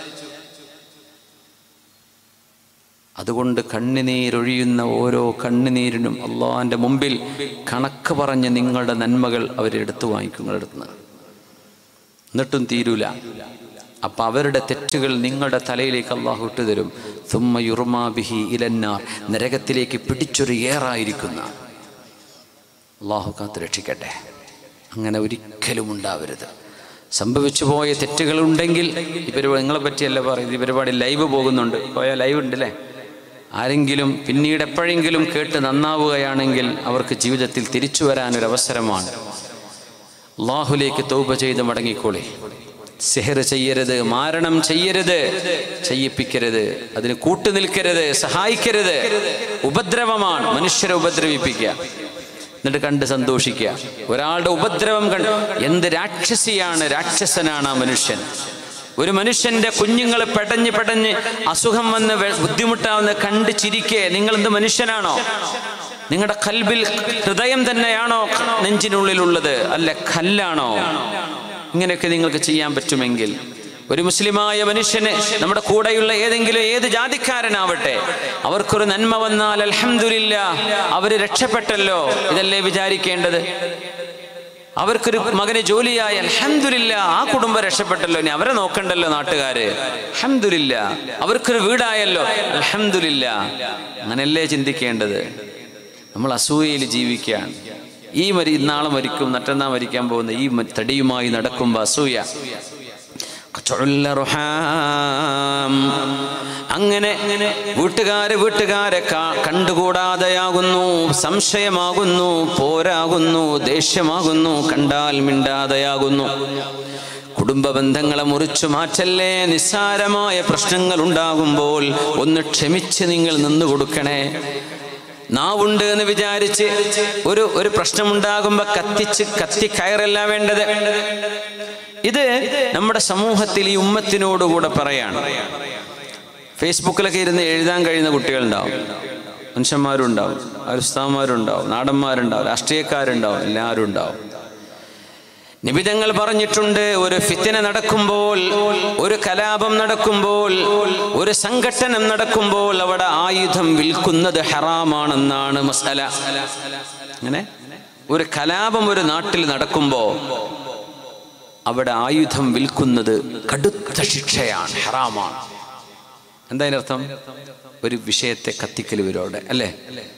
അതുകൊണ്ട് കണ്ണുനീരൊഴിയുന്ന ഓരോ കണ്ണുനീരിനും അള്ളാഹിൻ്റെ മുമ്പിൽ കണക്ക് പറഞ്ഞ് നിങ്ങളുടെ നന്മകൾ അവരെടുത്തു വാങ്ങിക്കും നിങ്ങളുടെ അടുത്ത്. എന്നിട്ടും തീരൂല. അപ്പം അവരുടെ തെറ്റുകൾ നിങ്ങളുടെ തലയിലേക്ക് അള്ളാഹു ഇട്ടു തരും. സുമ്മ യുർമാ ബിഹി ഇലന്നാർ, നരകത്തിലേക്ക് പിടിച്ചൊരു ഏറായിരിക്കുന്ന. അള്ളാഹു കാത്ത് രക്ഷിക്കട്ടെ. അങ്ങനെ ഒരിക്കലും ഉണ്ടാവരുത്. സംഭവിച്ചു പോയ തെറ്റുകളുണ്ടെങ്കിൽ നിങ്ങളെ പറ്റിയല്ല പറയുന്നത്. ഈ പരിപാടി ലൈവ് പോകുന്നുണ്ട്, പോയ ലൈവ് ഉണ്ടല്ലേ. ആരെങ്കിലും പിന്നീട് എപ്പോഴെങ്കിലും കേട്ട് നന്നാവുകയാണെങ്കിൽ അവർക്ക് ജീവിതത്തിൽ തിരിച്ചു വരാനൊരവസരമാണ്. അല്ലാഹുലേക്ക് തൗബ ചെയ്ത് മടങ്ങിക്കോളി. സിഹർ ചെയ്യരുത്, മാരണം ചെയ്യരുത്, ചെയ്യിപ്പിക്കരുത്, അതിന് കൂട്ടുനിൽക്കരുത്, സഹായിക്കരുത്. ഉപദ്രവമാണ്. മനുഷ്യരെ ഉപദ്രവിപ്പിക്കുക, എന്നിട്ട് കണ്ട് സന്തോഷിക്കുക. ഒരാളുടെ ഉപദ്രവം കണ്ട് എന്ത് രാക്ഷസിയാണ്, രാക്ഷസനാണ് ആ മനുഷ്യൻ. ഒരു മനുഷ്യന്റെ കുഞ്ഞുങ്ങൾ പെടഞ്ഞ് അസുഖം വന്ന് ബുദ്ധിമുട്ടാവുന്ന കണ്ട് ചിരിക്കേ. നിങ്ങൾ എന്ത് മനുഷ്യനാണോ? നിങ്ങളുടെ കൽബിൽ ഹൃദയം തന്നെയാണോ നെഞ്ചിനുള്ളിലുള്ളത്, അല്ല കല്ലാണോ? ഇങ്ങനെയൊക്കെ നിങ്ങൾക്ക് ചെയ്യാൻ പറ്റുമെങ്കിൽ ഒരു മുസ്ലിമായ മനുഷ്യന്, നമ്മുടെ കൂടെയുള്ള ഏത് ജാതിക്കാരനാവട്ടെ, അവർക്കൊരു നന്മ വന്നാൽ അൽഹംദുലില്ലാഹ്, അവര് രക്ഷപ്പെട്ടല്ലോ, ഇതല്ലേ വിചാരിക്കേണ്ടത്. അവർക്കൊരു മകന് ജോലിയായി അൽഹംദുലില്ലാഹ്, ആ കുടുംബം രക്ഷപ്പെട്ടല്ലോ, ഇനി അവരെ നോക്കണ്ടല്ലോ നാട്ടുകാര്, അൽഹംദുലില്ലാഹ്. അവർക്കൊരു വീടായല്ലോ, അൽഹംദുലില്ലാഹ്. അങ്ങനെയല്ലേ ചിന്തിക്കേണ്ടത്. നമ്മൾ അസൂയയിൽ ജീവിക്കുകയാണ്. ഇന്നാളെ മരിക്കും, മറ്റന്നാ മരിക്കാൻ പോകുന്ന ഈ തടിയുമായി നടക്കുമ്പോൾ അസൂയ. അങ്ങനെ വീട്ടുകാരെ കണ്ടുകൂടാതെയാകുന്നു, സംശയമാകുന്നു, പോരാകുന്നു, ദേഷ്യമാകുന്നു, കണ്ടാൽ മിണ്ടാതെയാകുന്നു. കുടുംബ ബന്ധങ്ങളെ മുറിച്ചു മാറ്റല്ലേ. നിസ്സാരമായ പ്രശ്നങ്ങൾ ഉണ്ടാകുമ്പോൾ ഒന്ന് ക്ഷമിച്ച് നിങ്ങൾ നിന്നു കൊടുക്കണേ. നാവുണ്ട് എന്ന് വിചാരിച്ച് ഒരു പ്രശ്നമുണ്ടാകുമ്പോ കത്തി കയറല്ല വേണ്ടത്. ഇത് നമ്മുടെ സമൂഹത്തിൽ ഈ ഉമ്മത്തിനോടുകൂടെ പറയാണ്. ഫേസ്ബുക്കിലൊക്കെ ഇരുന്ന് എഴുതാൻ കഴിയുന്ന കുട്ടികളുണ്ടാവും, മനുഷ്യന്മാരും ഉണ്ടാവും, ഉസ്താദന്മാരുണ്ടാവും, നാടന്മാരുണ്ടാവും, രാഷ്ട്രീയക്കാരുണ്ടാവും, എല്ലാവരും ഉണ്ടാവും. നിബിതങ്ങൾ പറഞ്ഞിട്ടുണ്ട്, ഒരു ഫിത്ന നടക്കുമ്പോൾ, ഒരു കലാപം നടക്കുമ്പോൾ, ഒരു സംഘട്ടനം നടക്കുമ്പോൾ അവിടെ ആയുധം വിൽക്കുന്നത് ഹറാമാണെന്നാണ് മസല. അങ്ങനെ ഒരു കലാപം ഒരു നാട്ടിൽ നടക്കുമ്പോ അവിടെ ആയുധം വിൽക്കുന്നത് കടുത്ത ശിക്ഷയാണ്, ഹറാമാണ്. എന്താ അതിനർത്ഥം? ഒരു വിഷയത്തെ കത്തിക്കൽ ഇവരോടെ അല്ലേ?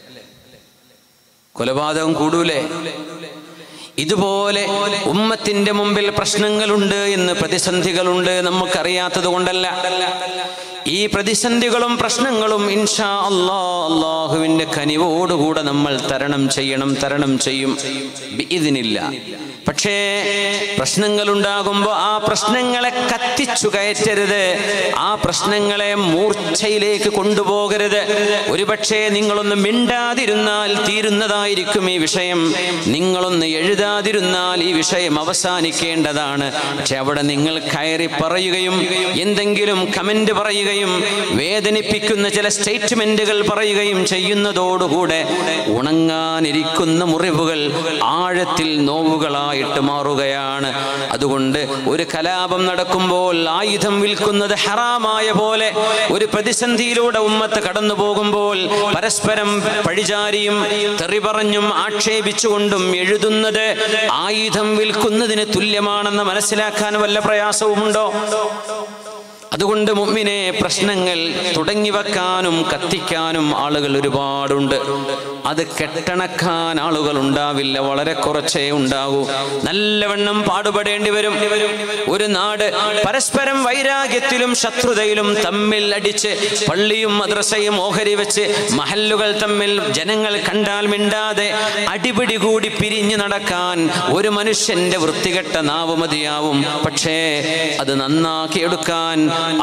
കൊലപാതകം കൂടൂലേ? ഇതുപോലെ ഉമ്മത്തിന്റെ മുമ്പിൽ പ്രശ്നങ്ങളുണ്ട് എന്ന്, പ്രതിസന്ധികളുണ്ട്, നമുക്കറിയാത്തത് കൊണ്ടല്ല. ഈ പ്രതിസന്ധികളും പ്രശ്നങ്ങളും ഇൻഷാ അല്ലാഹുവിന്റെ കനിവോടുകൂടെ നമ്മൾ തരണം ചെയ്യും ബിഇദ്നില്ലാഹ്. പക്ഷേ പ്രശ്നങ്ങളുണ്ടാകുമ്പോൾ ആ പ്രശ്നങ്ങളെ കത്തിച്ചു കയറ്റരുത്, ആ പ്രശ്നങ്ങളെ മൂർച്ചയിലേക്ക് കൊണ്ടുപോകരുത്. ഒരുപക്ഷെ നിങ്ങളൊന്ന് മിണ്ടാതിരുന്നാൽ തീരുന്നതായിരിക്കും ഈ വിഷയം. നിങ്ങളൊന്ന് എഴുതാ മിണ്ടാതിരുന്നാൽ ഈ വിഷയം അവസാനിക്കേണ്ടതാണ്. പക്ഷെ അവിടെ നിങ്ങൾ കയറി പറയുകയും എന്തെങ്കിലും കമന്റ് പറയുകയും വേദനിപ്പിക്കുന്ന ചില സ്റ്റേറ്റ്മെന്റുകൾ പറയുകയും ചെയ്യുന്നതോടുകൂടെ ഉണങ്ങാനിരിക്കുന്ന മുറിവുകൾ ആഴത്തിൽ നോവുകളായിട്ട് മാറുകയാണ്. അതുകൊണ്ട് ഒരു കലാപം നടക്കുമ്പോൾ ആയുധം വിൽക്കുന്നത് ഹറാമായ പോലെ ഒരു പ്രതിസന്ധിയിലൂടെ ഉമ്മത്ത് കടന്നു പോകുമ്പോൾ പരസ്പരം പഴിചാരിയും തെറി പറഞ്ഞും ആക്ഷേപിച്ചുകൊണ്ടും എഴുതുന്നത് ആയുധം വിൽക്കുന്നതിന് തുല്യമാണെന്ന് മനസ്സിലാക്കാൻ വല്ല പ്രയാസവുമുണ്ടോ? അതുകൊണ്ട് മുഅ്മിനെ, പ്രശ്നങ്ങൾ തുടങ്ങി വെക്കാനും കത്തിക്കാനും ആളുകൾ ഒരുപാടുണ്ട്. അത് കെട്ടണക്കാൻ ആളുകൾ ഉണ്ടാവില്ല, വളരെ കുറച്ചേ ഉണ്ടാകൂ. നല്ലവണ്ണം പാടുപെടേണ്ടി വരും. ഒരു നാട് പരസ്പരം വൈരാഗ്യത്തിലും ശത്രുതയിലും തമ്മിൽ അടിച്ച് പള്ളിയും മദ്രസയും ഓഹരി വെച്ച് മഹല്ലുകൾ തമ്മിൽ ജനങ്ങൾ കണ്ടാൽ മിണ്ടാതെ അടിപിടി കൂടി പിരിഞ്ഞു നടക്കാൻ ഒരു മനുഷ്യന്റെ വൃത്തികെട്ട നാവ് മതിയാവും. പക്ഷേ അത് നന്നാക്കിയെടുക്കാൻ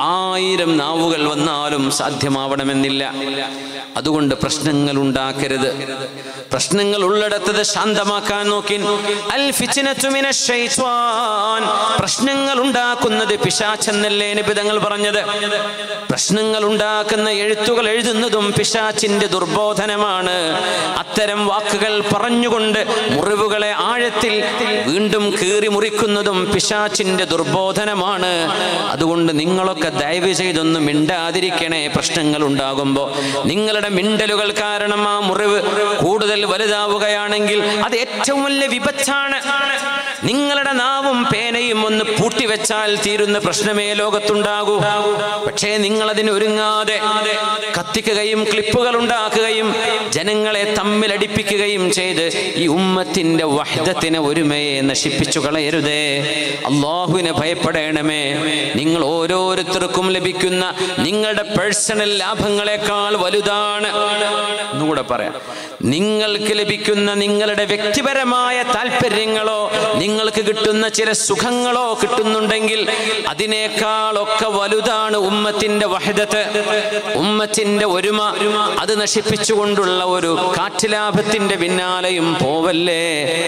1000 നാവുകൾ വന്നാലും സാധ്യമാവണമെന്നില്ല. അതുകൊണ്ട് പ്രശ്നങ്ങൾ ഉണ്ടാക്കരുത്. പ്രശ്നങ്ങൾ ഉള്ളിടത്തത് ശാന്തമാക്കാൻ നോക്കി. അൽ ഫിത്നതു മിനശ് ശൈത്വാൻ, പ്രശ്നങ്ങൾ ഉണ്ടാക്കുന്നത് പിശാചെന്നല്ലേ നബി തങ്ങൾ പറഞ്ഞത്. പ്രശ്നങ്ങൾ ഉണ്ടാക്കുന്ന എഴുത്തുകൾ എഴുതുന്നതും പിശാചിന്റെ ദുർബോധനമാണ്. അത്തരം വാക്കുകൾ പറഞ്ഞുകൊണ്ട് മുറിവുകളെ ആഴത്തിൽ വീണ്ടും കീറി മുറിക്കുന്നതും പിശാചിന്റെ ദുർബോധനമാണ്. അതുകൊണ്ട് നിങ്ങളൊക്കെ ദയവ് ചെയ്തൊന്നും മിണ്ടാതിരിക്കണേ. പ്രശ്നങ്ങൾ ഉണ്ടാകുമ്പോൾ നിങ്ങളുടെ മിണ്ടലുകൾ കാരണം ആ മുറിവ് കൂടുതൽ വലുതാവുകയാണെങ്കിൽ അത് ഏറ്റവും വലിയ വിപത്താണ്. നിങ്ങളുടെ നാവും പേനയും ഒന്ന് പൂട്ടിവെച്ചാൽ തീരുന്ന പ്രശ്നമേ ലോകത്തുണ്ടാകൂ. പക്ഷേ നിങ്ങൾ അതിന് ഒരുങ്ങാതെ കത്തിക്കുകയും ക്ലിപ്പുകൾ ഉണ്ടാക്കുകയും ജനങ്ങളെ തമ്മിലടിപ്പിക്കുകയും ചെയ്ത് ഈ ഉമ്മത്തിന്റെ വഹ്ദത്തിനെ, ഒരുമയെ നശിപ്പിച്ചു കളയരുതേ. അല്ലാഹുവിനെ ഭയപ്പെടണമേ. നിങ്ങൾ ഓരോരുത്തർക്കും ലഭിക്കുന്ന നിങ്ങളുടെ പേഴ്സണൽ ലാഭങ്ങളെക്കാൾ വലുതാണ്. എന്നുകൂടെ പറയാം, നിങ്ങൾക്ക് ലഭിക്കുന്ന നിങ്ങളുടെ വ്യക്തിപരമായ താല്പര്യങ്ങളോ നിങ്ങൾക്ക് കിട്ടുന്ന ചില സുഖങ്ങളോ കിട്ടുന്നുണ്ടെങ്കിൽ അതിനേക്കാളൊക്കെ വലുതാണ് ഉമ്മത്തിന്റെ വഹദത്ത്, ഉമ്മത്തിന്റെ ഒരുമ. അത് നശിപ്പിച്ചുകൊണ്ടുള്ള ഒരു കാറ്റുലാഭത്തിന്റെ പിന്നാലെയും പോവല്ലേ.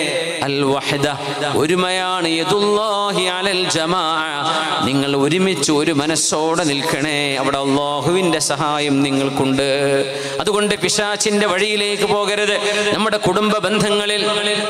അൽ വഹദ, ഒരുമയാണ് യദുല്ലാഹി അലൽ ജമാഅ. നിങ്ങൾ ഒരുമിച്ച് ഒരു മനസ്സോടെ നിൽക്കണേ. അവിടെ അല്ലാഹുവിന്റെ സഹായം നിങ്ങൾക്കുണ്ട്. അതുകൊണ്ട് പിശാചിന്റെ വഴിയിലേക്ക് പോകരുത്. നമ്മുടെ കുടുംബ ബന്ധങ്ങളിൽ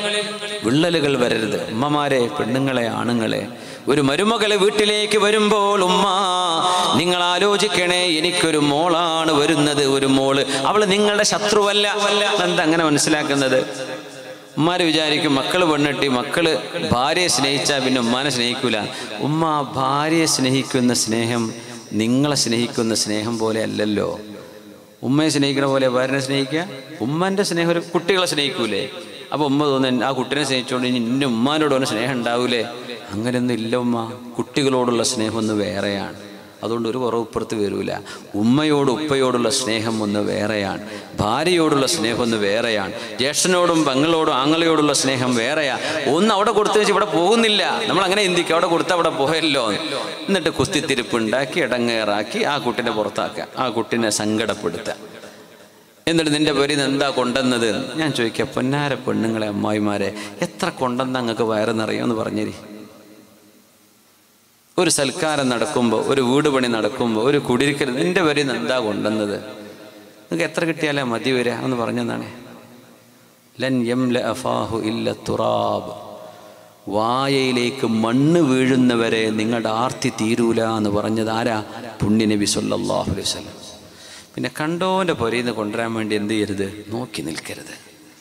വിള്ളലുകൾ വരരുത്. ഉമ്മമാരെ, പെണ്ണുങ്ങളെ, ആണുങ്ങളെ, ഒരു മരുമകള് വീട്ടിലേക്ക് വരുമ്പോൾ ഉമ്മ നിങ്ങൾ ആലോചിക്കണേ, എനിക്കൊരു മോളാണ് വരുന്നത്. ഒരു മോള്, അവള് നിങ്ങളുടെ ശത്രുവല്ല. എന്താ അങ്ങനെ മനസ്സിലാക്കുന്നത്? ഉമ്മാര് വിചാരിക്കും മക്കള് പെണ്ണിട്ടി മക്കള് ഭാര്യയെ സ്നേഹിച്ചാൽ പിന്നെ ഉമ്മാനെ സ്നേഹിക്കൂല. ഉമ്മ ഭാര്യയെ സ്നേഹിക്കുന്ന സ്നേഹം നിങ്ങളെ സ്നേഹിക്കുന്ന സ്നേഹം പോലെ അല്ലല്ലോ. ഉമ്മയെ സ്നേഹിക്കുന്ന പോലെ ഭാര്യനെ സ്നേഹിക്കുക. ഉമ്മൻ്റെ സ്നേഹം ഒരു കുട്ടികളെ സ്നേഹിക്കൂലേ? അപ്പോൾ ഉമ്മ തോന്നുന്നു ആ കുട്ടീനെ സ്നേഹിച്ചുകൊണ്ട് ഇനി ഇന്ന ഉമ്മാനോട് ഒന്ന് സ്നേഹം ഉണ്ടാവൂലേ? അങ്ങനെയൊന്നും ഇല്ല ഉമ്മ. കുട്ടികളോടുള്ള സ്നേഹം ഒന്ന് വേറെയാണ്. അതുകൊണ്ട് ഒരു കുറവുപ്പുറത്ത് വരൂല. ഉമ്മയോടും ഉപ്പയോടുള്ള സ്നേഹം ഒന്ന് വേറെയാണ്. ഭാര്യയോടുള്ള സ്നേഹം ഒന്ന് വേറെയാണ്. ജ്യേഷ്ഠനോടും പെങ്ങളോടും ആങ്ങളയോടുള്ള സ്നേഹം വേറെയാണ്. ഒന്ന് അവിടെ കൊടുത്തു വെച്ച് ഇവിടെ പോകുന്നില്ല. നമ്മളങ്ങനെ ചിന്തിക്കുക, അവിടെ കൊടുത്ത് അവിടെ പോയല്ലോ. എന്നിട്ട് കുത്തിത്തിരിപ്പുണ്ടാക്കി ഇടങ്ങേറാക്കി ആ കുട്ടീനെ പുറത്താക്കുക, ആ കുട്ടീനെ സങ്കടപ്പെടുത്തുക. എന്നിട്ട് നിന്റെ പേരിൽ നിന്ന് എന്താ കൊണ്ടുവന്നത്? ഞാൻ ചോദിക്കുക, പൊന്നാര പെണ്ണുങ്ങളെ, അമ്മായിമാരെ, എത്ര കൊണ്ടെന്ന് അങ്ങക്ക് വയറെന്നറിയാമെന്ന് പറഞ്ഞേരി. ഒരു സൽക്കാരം നടക്കുമ്പോൾ, ഒരു വീട് പണി നടക്കുമ്പോൾ, ഒരു കുടിരിക്കൽ, നിന്റെ പേരിൽ നിന്ന് എന്താ കൊണ്ടുവന്നത്? നിങ്ങൾക്ക് എത്ര കിട്ടിയാലേ മതി വരിക എന്ന് പറഞ്ഞതാണ്. ലൻ യംല അഫാഹു ഇല്ല തുറാബ്, വായയിലേക്ക് മണ്ണ് വീഴുന്നവരെ നിങ്ങളുടെ ആർത്തി തീരൂല എന്ന് പറഞ്ഞത് ആരാ? പുണ്യ നബി സല്ലല്ലാഹു അലൈഹി വസല്ലം. പിന്നെ കണ്ടോൻ്റെ പുരയിൽ നിന്ന് കൊണ്ടുവരാൻ വേണ്ടി എന്ത് ചെയ്യരുത്? നോക്കി നിൽക്കരുത്.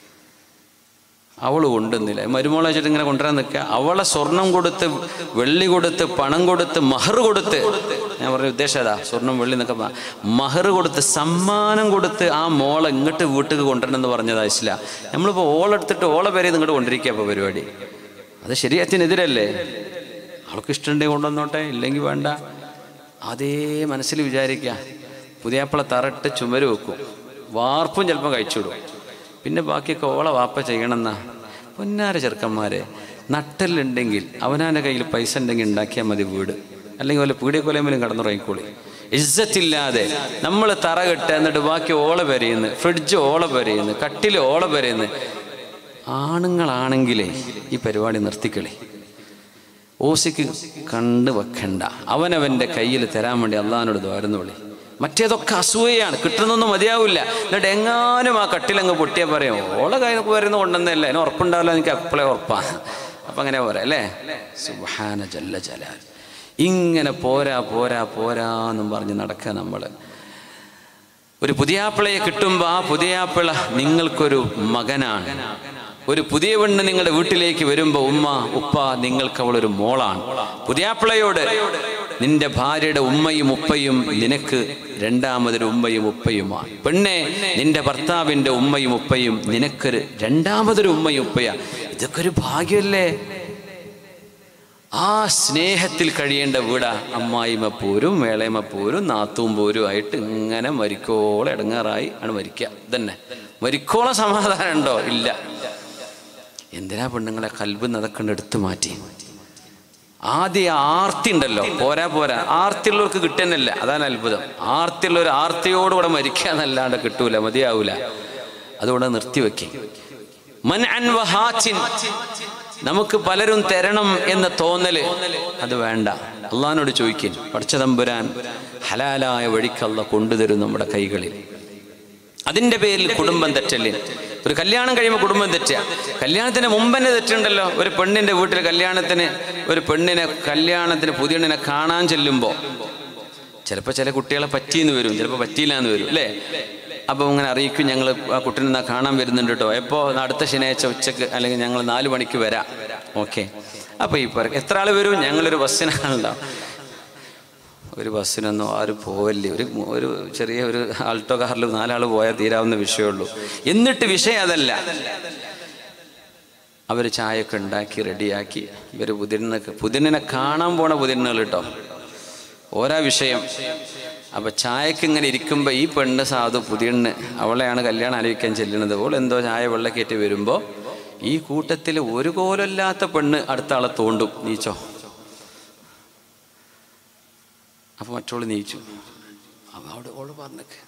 അവൾ കൊണ്ടുവന്നില്ല, മരുമോളെ വെച്ചിട്ട് ഇങ്ങനെ കൊണ്ടുവരാൻ നിൽക്കുക. അവളെ സ്വർണം കൊടുത്ത്, വെള്ളി കൊടുത്ത്, പണം കൊടുത്ത്, മഹർ കൊടുത്ത്, ഞാൻ പറഞ്ഞ ഉദ്ദേശം അതാ, സ്വർണം വെള്ളി എന്നൊക്കെ മഹർ കൊടുത്ത്, സമ്മാനം കൊടുത്ത് ആ മോളെ ഇങ്ങോട്ട് വീട്ടിൽ കൊണ്ടുവരണം എന്ന് പറഞ്ഞതാ ഇസ്ലാം. നമ്മളിപ്പോൾ ഓളെടുത്തിട്ട് ഓളെ പേരെ ഇങ്ങോട്ട് കൊണ്ടിരിക്കുക. അപ്പോൾ പരിപാടി അത് ശരീഅത്തിനെതിരല്ലേ? അവൾക്ക് ഇഷ്ടമുണ്ടെങ്കിൽ കൊണ്ടുവന്നോട്ടെ, ഇല്ലെങ്കിൽ വേണ്ട. അതേ മനസ്സിൽ വിചാരിക്കുക. പുതിയാപ്പിള തറട്ട് ചുമര് വെക്കും, വാർപ്പും ചിലപ്പോൾ കഴിച്ചുവിടും. പിന്നെ ബാക്കിയൊക്കെ ഓളെ വാപ്പ ചെയ്യണമെന്നാ. പൊന്നാര ചെറുക്കന്മാരെ, നട്ടലുണ്ടെങ്കിൽ അവനാൻ്റെ കയ്യിൽ പൈസ ഉണ്ടെങ്കിൽ ഉണ്ടാക്കിയാൽ മതി വീട്. അല്ലെങ്കിൽ വല്ല പീടിയക്കൊലയിലും കടന്നുറങ്ങിക്കോളി. ഇജ്ജത്തില്ലാതെ നമ്മൾ തറ കെട്ടുക, എന്നിട്ട് ബാക്കി ഓളെ പെരയുന്നു, ഫ്രിഡ്ജ് ഓളെ പെരയുന്നു, കട്ടിൽ ഓളെ പെരയുന്നു. ആണുങ്ങളാണെങ്കിലേ ഈ പരിപാടി നിർത്തിക്കളി. ഓസിക്ക് കണ്ടു വെക്കണ്ട. അവനവൻ്റെ കയ്യിൽ തരാൻ വേണ്ടി അള്ളാഹിനോട് ദ്വാരുന്നോളി. മറ്റേതൊക്കെ അസൂയയാണ്, കിട്ടുന്നൊന്നും മതിയാവില്ല. എന്നിട്ട് എങ്ങാനും ആ കട്ടിലങ്ങ് പൊട്ടിയാൽ പറയും ഓളെ കയ്യിൽ വരുന്ന കൊണ്ടുവന്നല്ല, അതിന് ഉറപ്പുണ്ടാവില്ല, എനിക്ക് അപ്പോഴേ ഉറപ്പാണ്. അപ്പം അങ്ങനെ പറയാം അല്ലേ? സുബ്ഹാന ജല്ല ജലാൽ. ഇങ്ങനെ പോരാ പോരാ പോരാന്നും പറഞ്ഞ് നടക്കുക നമ്മൾ. ഒരു പുതിയാപ്പിളയെ കിട്ടുമ്പോൾ ആ പുതിയാപ്പിള നിങ്ങൾക്കൊരു മകനാണ്. ഒരു പുതിയ പെണ്ണ് നിങ്ങളുടെ വീട്ടിലേക്ക് വരുമ്പോൾ ഉമ്മ ഉപ്പ നിങ്ങൾക്ക് അവളൊരു മോളാണ്. പുതിയാപ്പിളയോട് നിന്റെ ഭാര്യയുടെ ഉമ്മയും ഉപ്പയും നിനക്ക് രണ്ടാമതൊരു ഉമ്മയും ഉപ്പയുമാണ്. പെണ്ണെ, നിന്റെ ഭർത്താവിൻ്റെ ഉമ്മയും ഉപ്പയും നിനക്കൊരു രണ്ടാമതൊരു ഉമ്മയും ഉപ്പയാ. ഇതൊക്കെ ഒരു ഭാഗ്യമല്ലേ? ആ സ്നേഹത്തിൽ കഴിയേണ്ട വീടാ. അമ്മായിമ്മ പോരും വേളയമ്മ പോരും നാത്തൂം പോരും ആയിട്ട് ഇങ്ങനെ മരിക്കോളം ഇടങ്ങാറായി ആണ് മരിക്കുക. ഇതന്നെ മരിക്കോളം സമാധാനം ഉണ്ടോ? ഇല്ല. എന്തിനാ പെണ്ണുങ്ങളെ കൽബിൽ അതൊക്കെ എടുത്തു മാറ്റി? ആദ്യം ആർത്തി ഉണ്ടല്ലോ, പോരാ പോരാ, ആർത്തിയുള്ളവർക്ക് കിട്ടുന്നല്ല. അതാണ് അത്ഭുതം. ആർത്തിയുള്ളവർ ആർത്തിയോടുകൂടെ മരിക്കുക എന്നല്ലാണ്ട് കിട്ടൂല, മതിയാവൂല. അതുകൊണ്ട് നിർത്തിവെക്കി. നമുക്ക് പലരും തരണം എന്ന തോന്നല് അത് വേണ്ട. അള്ളാഹിനോട് ചോദിക്കും, പടച്ച തമ്പുരാൻ ഹലാലായ വഴിക്ക് അള്ളാഹ് കൊണ്ടുതരും നമ്മുടെ കൈകളിൽ. അതിൻ്റെ പേരിൽ കുടുംബം തെറ്റല്ലേ? ഒരു കല്യാണം കഴിയുമ്പോൾ കുടുംബം തെറ്റുക. കല്യാണത്തിന് മുമ്പ് തന്നെ തെറ്റുണ്ടല്ലോ. ഒരു പെണ്ണിൻ്റെ വീട്ടിൽ ഒരു കല്യാണത്തിന് പുതിയ പെണ്ണിനെ കാണാൻ ചെല്ലുമ്പോൾ ചിലപ്പോൾ ചില കുട്ടികളെ പറ്റിയെന്ന് വരും, ചിലപ്പോൾ പറ്റിയില്ല എന്ന് വരും അല്ലേ? അപ്പോൾ ഇങ്ങനെ അറിയിക്കും, ഞങ്ങൾ ആ കുട്ടീനെ കാണാൻ വരുന്നുണ്ട് കേട്ടോ, എപ്പോൾ അടുത്ത ശനിയാഴ്ച ഉച്ചക്ക് അല്ലെങ്കിൽ ഞങ്ങൾ 4 മണിക്ക് വരാം. ഓക്കെ. അപ്പോൾ എത്ര ആൾ വരും? ഞങ്ങളൊരു ബസ്സിനാണുണ്ടാവും. ഒരു ബസ്സിനൊന്നും ആരും പോവല്ലേ. ഒരു ചെറിയ ഒരു ആൾട്ടോ കാറിൽ 4 ആൾ പോയാൽ തീരാവുന്ന വിഷയമുള്ളൂ. എന്നിട്ട് വിഷയം അതല്ല. അവർ ചായയൊക്കെ ഉണ്ടാക്കി റെഡിയാക്കി ഇവർ പുതിനെ കാണാൻ പോണ പുതിനുകൾ കേട്ടോ, ഓരോ വിഷയം. അപ്പം ചായക്ക് ഇങ്ങനെ ഇരിക്കുമ്പോൾ ഈ പെണ്ണ് സാധു പുതിയണ്ണ്, അവളെയാണ് കല്യാണം ആലോചിക്കാൻ ചെല്ലുന്നത്. അവൾ എന്തോ ചായ വെള്ളക്കേറ്റ് വരുമ്പോൾ ഈ കൂട്ടത്തിൽ ഒരു കോലല്ലാത്ത പെണ്ണ് അടുത്ത ആളെ തോണ്ടും, നീച്ചോ. അപ്പോൾ മറ്റോള് നീച്ചു. അപ്പോൾ അവിടെ ഓള് പറഞ്ഞേക്ക്,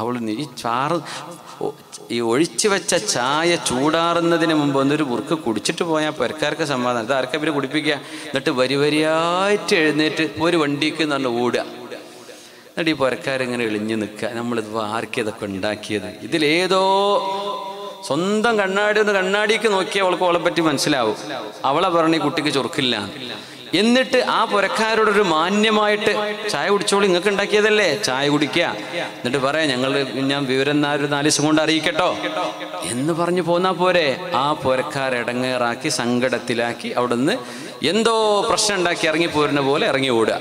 ഈ ഒഴിച്ചു വെച്ച ചായ ചൂടാറുന്നതിന് മുമ്പ് ഒന്നൊരു മുറുക്ക് കുടിച്ചിട്ട് പോയാൽ പെരക്കാർക്ക് സമാധാനം. ഇത് ആർക്കാ ഇവരെ കുടിപ്പിക്കുക? എന്നിട്ട് വരിയായിട്ട് എഴുന്നേറ്റ് ഒരു വണ്ടിക്ക് നല്ല ഓടുക. എന്നിട്ട് ഈ പുരക്കാരിങ്ങനെ എളിഞ്ഞു നിൽക്കുക. നമ്മളിത് ആർക്കിതൊക്കെ ഉണ്ടാക്കിയത്? ഇതിലേതോ സ്വന്തം കണ്ണാടിക്ക് നോക്കിയാൽ അവൾക്ക് അവളെ പറ്റി മനസ്സിലാവും. അവളെ പറഞ്ഞ് ഈ കുട്ടിക്ക് ചൊറുക്കില്ല. എന്നിട്ട് ആ പുരക്കാരോടൊരു മാന്യമായിട്ട് ചായ കുടിച്ചോളൂ, നിങ്ങൾക്ക് ഉണ്ടാക്കിയതല്ലേ, ചായ കുടിക്കുക. എന്നിട്ട് പറയാം, ഞാൻ വിവരം 4 ദിവസം കൊണ്ട് അറിയിക്കട്ടോ എന്ന് പറഞ്ഞു പോന്നാ പോരെ? ആ പുരക്കാരിടങ്ങേറാക്കി സങ്കടത്തിലാക്കി അവിടുന്ന് എന്തോ പ്രശ്നം ഉണ്ടാക്കി ഇറങ്ങിപ്പോരുന്ന പോലെ ഇറങ്ങി ഓടുക.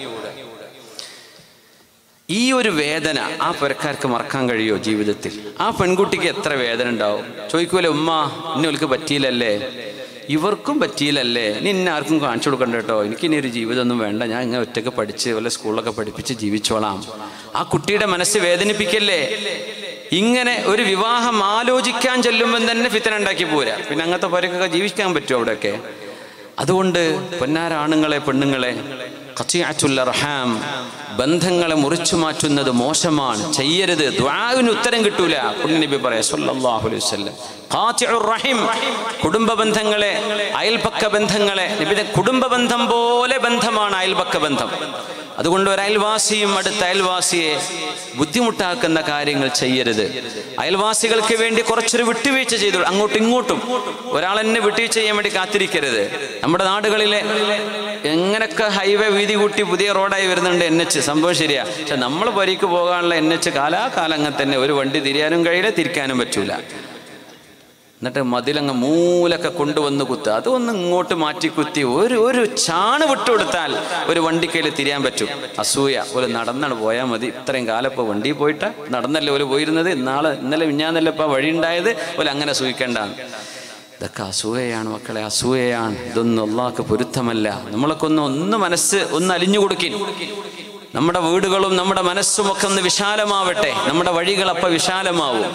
ഈ ഒരു വേദന ആ പുരക്കാർക്ക് മറക്കാൻ കഴിയുമോ ജീവിതത്തിൽ? ആ പെൺകുട്ടിക്ക് എത്ര വേദന ഉണ്ടാവും. ചോദിക്കൂലേ, ഉമ്മ ഇന്നോൽക്ക് പറ്റിയില്ലല്ലേ, ഇവർക്കും പറ്റിയില്ലല്ലേ, നിന്നെ ആർക്കും കാണിച്ചു കൊടുക്കണ്ട കേട്ടോ, എനിക്കിനി ഒരു ജീവിതമൊന്നും വേണ്ട, ഞാൻ ഇങ്ങനെ ഒറ്റയ്ക്ക് പഠിച്ച് വല്ല സ്കൂളിലൊക്കെ പഠിപ്പിച്ച് ജീവിച്ചോളാം. ആ കുട്ടിയുടെ മനസ്സ് വേദനിപ്പിക്കല്ലേ? ഇങ്ങനെ ഒരു വിവാഹം ആലോചിക്കാൻ ചെല്ലുമ്പം തന്നെ ഫിത്തന ഉണ്ടാക്കി പോരാ. പിന്നെ അങ്ങനത്തെ പേരൊക്കെ ജീവിക്കാൻ പറ്റുമോ അവിടെയൊക്കെ? അതുകൊണ്ട് പൊന്നാരാണുങ്ങളെ പെണ്ണുങ്ങളെ, ഖതിഅത്തുൽ അർഹാം, ബന്ധങ്ങളെ മുറിച്ചു മാറ്റുന്നത് മോശമാണ്, ചെയ്യരുത്. ദുആവിന് ഉത്തരം കിട്ടൂല. നബി പറയാ സല്ലല്ലാഹു അലൈഹി വസല്ലം, ഖാതിഉർ റഹിം, കുടുംബ ബന്ധങ്ങളെ, അയൽപക്ക ബന്ധങ്ങളെ, നബിയുടെ കുടുംബ ബന്ധം പോലെ ബന്ധമാണ് അയൽപക്ക ബന്ധം. അതുകൊണ്ട് ഒരു അയൽവാസിയും അടുത്ത അയൽവാസിയെ ബുദ്ധിമുട്ടാക്കുന്ന കാര്യങ്ങൾ ചെയ്യരുത്. അയൽവാസികൾക്ക് വേണ്ടി കുറച്ചൊരു വിട്ടുവീഴ്ച ചെയ്തു, അങ്ങോട്ടും ഇങ്ങോട്ടും ഒരാൾ എന്നെ വിട്ടുവീഴ്ച ചെയ്യാൻ വേണ്ടി കാത്തിരിക്കരുത്. നമ്മുടെ നാടുകളിലെ എങ്ങനെയൊക്കെ ഹൈവേ വീതി കൂട്ടി പുതിയ റോഡായി വരുന്നുണ്ട്, NH, സംഭവം ശരിയാ. പക്ഷെ നമ്മൾ പരിക്ക് പോകാനുള്ള NH കാലാകാലം അങ്ങനെ തന്നെ, ഒരു വണ്ടി തിരിയാനും കഴിയില്ല, തിരിക്കാനും പറ്റൂല. എന്നിട്ട് മതിലങ്ങ് മൂലൊക്കെ കൊണ്ടുവന്ന് കുത്തുക. അതൊന്ന് ഇങ്ങോട്ട് മാറ്റി കുത്തി ഒരു ചാണ് വിട്ടുകൊടുത്താൽ ഒരു വണ്ടിക്കയിൽ തിരിയാൻ പറ്റും. അസൂയ. ഒരു നടന്നാണ് പോയാൽ മതി. ഇത്രയും കാലം ഇപ്പോൾ വണ്ടി പോയിട്ട് നടന്നല്ലേ ഒരു പോയിരുന്നത്, ഇന്നലെ മിഞ്ഞാന്നല്ലേ ഇപ്പോൾ വഴി ഉണ്ടായത്, ഒരു അങ്ങനെ സൂഹിക്കേണ്ടാണ്. ഇതൊക്കെ അസൂയയാണ് മക്കളെ, അസൂയയാണ്. ഇതൊന്നും അല്ലാഹുവിന് പൊരുത്തമല്ല. നമ്മളൊക്കെ മനസ്സ് അലിഞ്ഞു കൊടുക്കി. നമ്മുടെ വീടുകളും നമ്മുടെ മനസ്സും ഒക്കെ ഒന്ന് വിശാലമാവട്ടെ. നമ്മുടെ വഴികൾ അപ്പം വിശാലമാവും.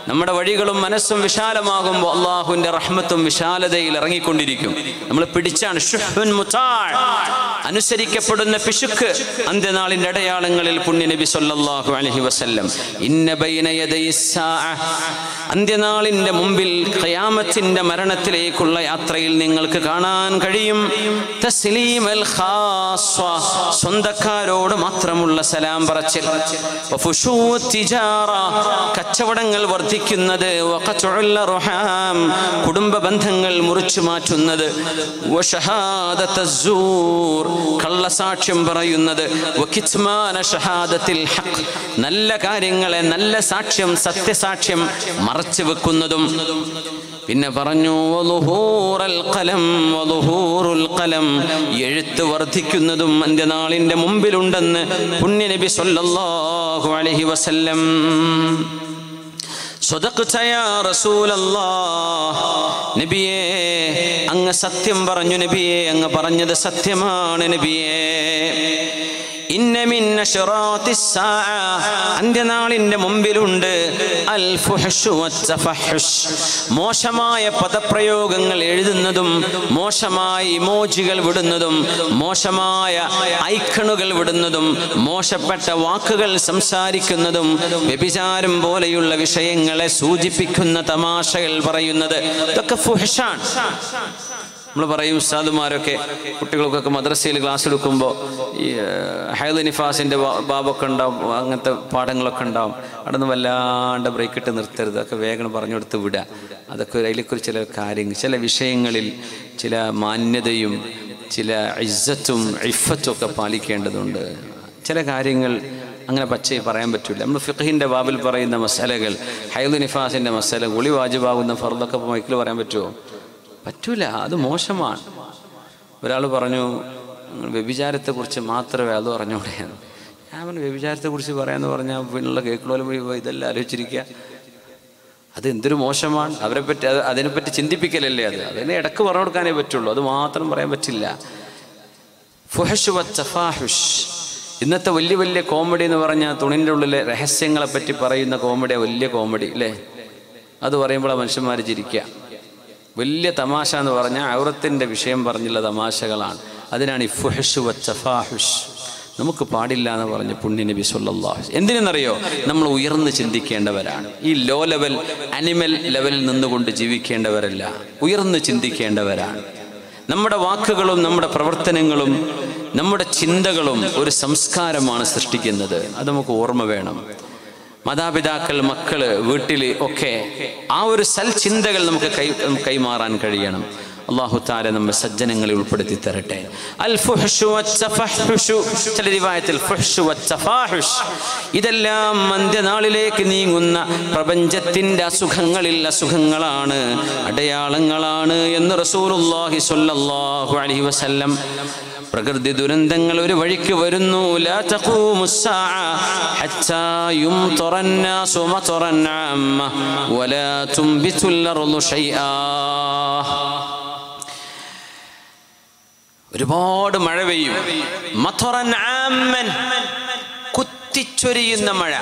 നമ്മുടെ വഴികളും മനസ്സും വിശാലമാകുമ്പോൾ അള്ളാഹുവിന്റെ റഹ്മത്തും വിശാലതയിൽ ഇറങ്ങിക്കൊണ്ടിരിക്കും. നമ്മൾ പിടിച്ചാണ് അനുസരിക്കപ്പെടുന്ന പിശുക്ക് അന്ത്യനാളിന്റെ അടയാളങ്ങളിൽ പുണ്യനബി സല്ലല്ലാഹു അലൈഹി വസല്ലം ഇന്ന ബൈന യദൈസ്സാഅ, അന്ത്യനാളിന്റെ മുമ്പിൽ ഖിയാമത്തിന്റെ മരണത്തിലേക്കുള്ള യാത്രയിൽ നിങ്ങൾക്ക് കാണാൻ കഴിയും തസ്ലീമൽ ഖാസ്വ, സ്വന്തക്കാരോട് മാത്രമുള്ള സലാം പറച്ചിൽ, വഫുശൂ തിജാറ, കച്ചവടങ്ങൾ വർദ്ധിക്കുന്നത്, വഖത്ഉൽ അർഹാം, കുടുംബ ബന്ധങ്ങൾ മുറിച്ചു മാറ്റുന്നത്, വശഹാദത്തുസ്സൂർ, കള്ളസാക്ഷ്യം പറയുന്നത്, വകിത്മാന ഷഹാദത്തിൽ ഹഖ്, നല്ല കാര്യങ്ങളെ നല്ല സാക്ഷ്യം സത്യസാക്ഷ്യം മറച്ചു വെക്കുന്നതും. പിന്നെ പറഞ്ഞു വളുഹൂറുൽ ഖലം, വളുഹൂറുൽ ഖലം, എഴുത്ത് വർദ്ധിക്കുന്നതും അന്ത്യനാളിന്റെ മുമ്പിലുണ്ടെന്ന് പുണ്യനബി സല്ലല്ലാഹു അലൈഹി വസല്ലം. സ്വദഖ്ത യാ റസൂലല്ലാഹ്, നബിയേ അങ്ങ് സത്യം പറഞ്ഞു, നബിയേ അങ്ങ് പറഞ്ഞത് സത്യമാണ് നബിയേ. ഇന്ന മിൻ അശ്റാത്തിസ് സാഅ, അന്ത്യനാളിന്റെ മുമ്പിലുണ്ട് അൽ ഫുഹ്ശു വത്തഫഹുഷ്, മോശമായ പദപ്രയോഗങ്ങൾ എഴുതുന്നതും മോശമായ ഇമോജികൾ വിടുന്നതും മോശമായ ഐക്കണുകൾ വിടുന്നതും മോശപ്പെട്ട വാക്കുകൾ സംസാരിക്കുന്നതും വ്യഭിചാരം പോലെയുള്ള വിഷയങ്ങളെ സൂചിപ്പിക്കുന്ന തമാശകൾ പറയുന്നത്, ഇതൊക്കെ ഫുഹ്ഷാണ്. നമ്മൾ പറയും ഉസ്താദുമാരൊക്കെ കുട്ടികൾക്കൊക്കെ മദ്രസയിൽ ക്ലാസ് എടുക്കുമ്പോൾ ഈ ഹൈദ് നിഫാസിൻ്റെ ബാബൊക്കെ ഉണ്ടാവും, അങ്ങനത്തെ പാഠങ്ങളൊക്കെ ഉണ്ടാവും. അവിടെ നിന്ന് വല്ലാണ്ട് ബ്രേക്ക് ഇട്ട് നിർത്തരുത്, അതൊക്കെ വേഗം പറഞ്ഞു കൊടുത്ത് വിടുക. അതൊക്കെ അതിലേക്കുറിച്ച് ചില കാര്യങ്ങൾ, ചില വിഷയങ്ങളിൽ ചില മാന്യതയും ചില ഇസ്സത്തും ഇഫത്തും ഒക്കെ പാലിക്കേണ്ടതുണ്ട്. ചില കാര്യങ്ങൾ അങ്ങനെ പച്ചയിൽ പറയാൻ പറ്റില്ല. നമ്മൾ ഫിഖ്ഹിൻ്റെ ബാബിൽ പറയുന്ന മസലകൾ, ഹൈദ് നിഫാസിൻ്റെ മസല, ഗുളി വാജിബാകുന്ന ഫർദൊക്കെ മൈക്കിൽ പറയാൻ പറ്റുമോ? പറ്റൂല, അത് മോശമാണ്. ഒരാൾ പറഞ്ഞു വ്യഭിചാരത്തെക്കുറിച്ച് മാത്രമേ അത് പറഞ്ഞുകൂടെയാണ്. ഞാൻ പറഞ്ഞു വ്യഭിചാരത്തെക്കുറിച്ച് പറയാമെന്ന് പറഞ്ഞാൽ പിന്നുള്ള കേൾക്കണോലും ഇതെല്ലാം ആലോചിച്ചിരിക്കുക, അത് എന്തൊരു മോശമാണ്. അവരെപ്പറ്റി അതിനെപ്പറ്റി ചിന്തിപ്പിക്കലല്ലേ, അതിനെ ഇടക്ക് പറഞ്ഞു കൊടുക്കാനേ പറ്റുള്ളൂ, അത് മാത്രം പറയാൻ പറ്റില്ല. ഫുഹ്ശു വത്തഫാഹുഷ്, ഇന്നത്തെ വലിയ വലിയ കോമഡി എന്ന് പറഞ്ഞാൽ തുണിൻ്റെ ഉള്ളിലെ രഹസ്യങ്ങളെപ്പറ്റി പറയുന്ന കോമഡിയാ വലിയ കോമഡി അല്ലേ. അത് പറയുമ്പോൾ മനുഷ്യന്മാർ ചിരിക്കുക. വലിയ തമാശ എന്ന് പറഞ്ഞാൽ ഔറത്തിൻ്റെ വിഷയം പറഞ്ഞുള്ള തമാശകളാണ്. അതിനാണ് ഈ ഫുഹ്ശു വത്തഫാഹുഷ്. നമുക്ക് പാടില്ല എന്ന് പറഞ്ഞ് പുണ്യനബി സല്ലല്ലാഹു അലൈഹി വസല്ലം. എന്തിനെന്നറിയോ? നമ്മൾ ഉയർന്ന് ചിന്തിക്കേണ്ടവരാണ്. ഈ ലോ ലെവൽ അനിമൽ ലെവലിൽ നിന്നുകൊണ്ട് ജീവിക്കേണ്ടവരല്ല, ഉയർന്ന് ചിന്തിക്കേണ്ടവരാണ്. നമ്മുടെ വാക്കുകളും നമ്മുടെ പ്രവർത്തനങ്ങളും നമ്മുടെ ചിന്തകളും ഒരു സംസ്കാരമാണ് സൃഷ്ടിക്കുന്നത്. അത് നമുക്ക് ഓർമ്മ വേണം. മാതാപിതാക്കൾ, മക്കള്, വീട്ടിൽ ഒക്കെ ആ ഒരു സൽചിന്തകൾ നമുക്ക് കൈമാറാൻ കഴിയണം. അല്ലാഹു തആല നമ്മെ സജ്ജനങ്ങളിൽ ഉൾപ്പെടുത്തി തരട്ടെ. അൽ ഫുഹ്ശു വത്തഫഹുഷു, ചില റിവായത്തിൽ ഫുഹ്ശു വത്തഫാഹുഷ്, ഇതെല്ലാം അന്ത്യനാളിലേക്ക് നീങ്ങുന്ന പ്രപഞ്ചത്തിന്റെ അസുഖങ്ങളാണ്, അടയാളങ്ങളാണ് എന്ന് റസൂലുള്ളാഹി സ്വല്ലല്ലാഹു അലൈഹി വസല്ലം. പ്രകൃതി ദുരന്തങ്ങൾ ഒരു വഴിക്ക് വരുന്നു. ലാ തഖൂമുസ്സാഅ ഹത്താ യുംതറന്നാസു മതറൻ അമ്മ വലാ തുംബിതുൽ അർളു ശൈആ. ഒരുപാട് മഴ പെയ്യും. മതറൻ അമ്മൻ, കുത്തിച്ചൊരിയുന്ന മഴ,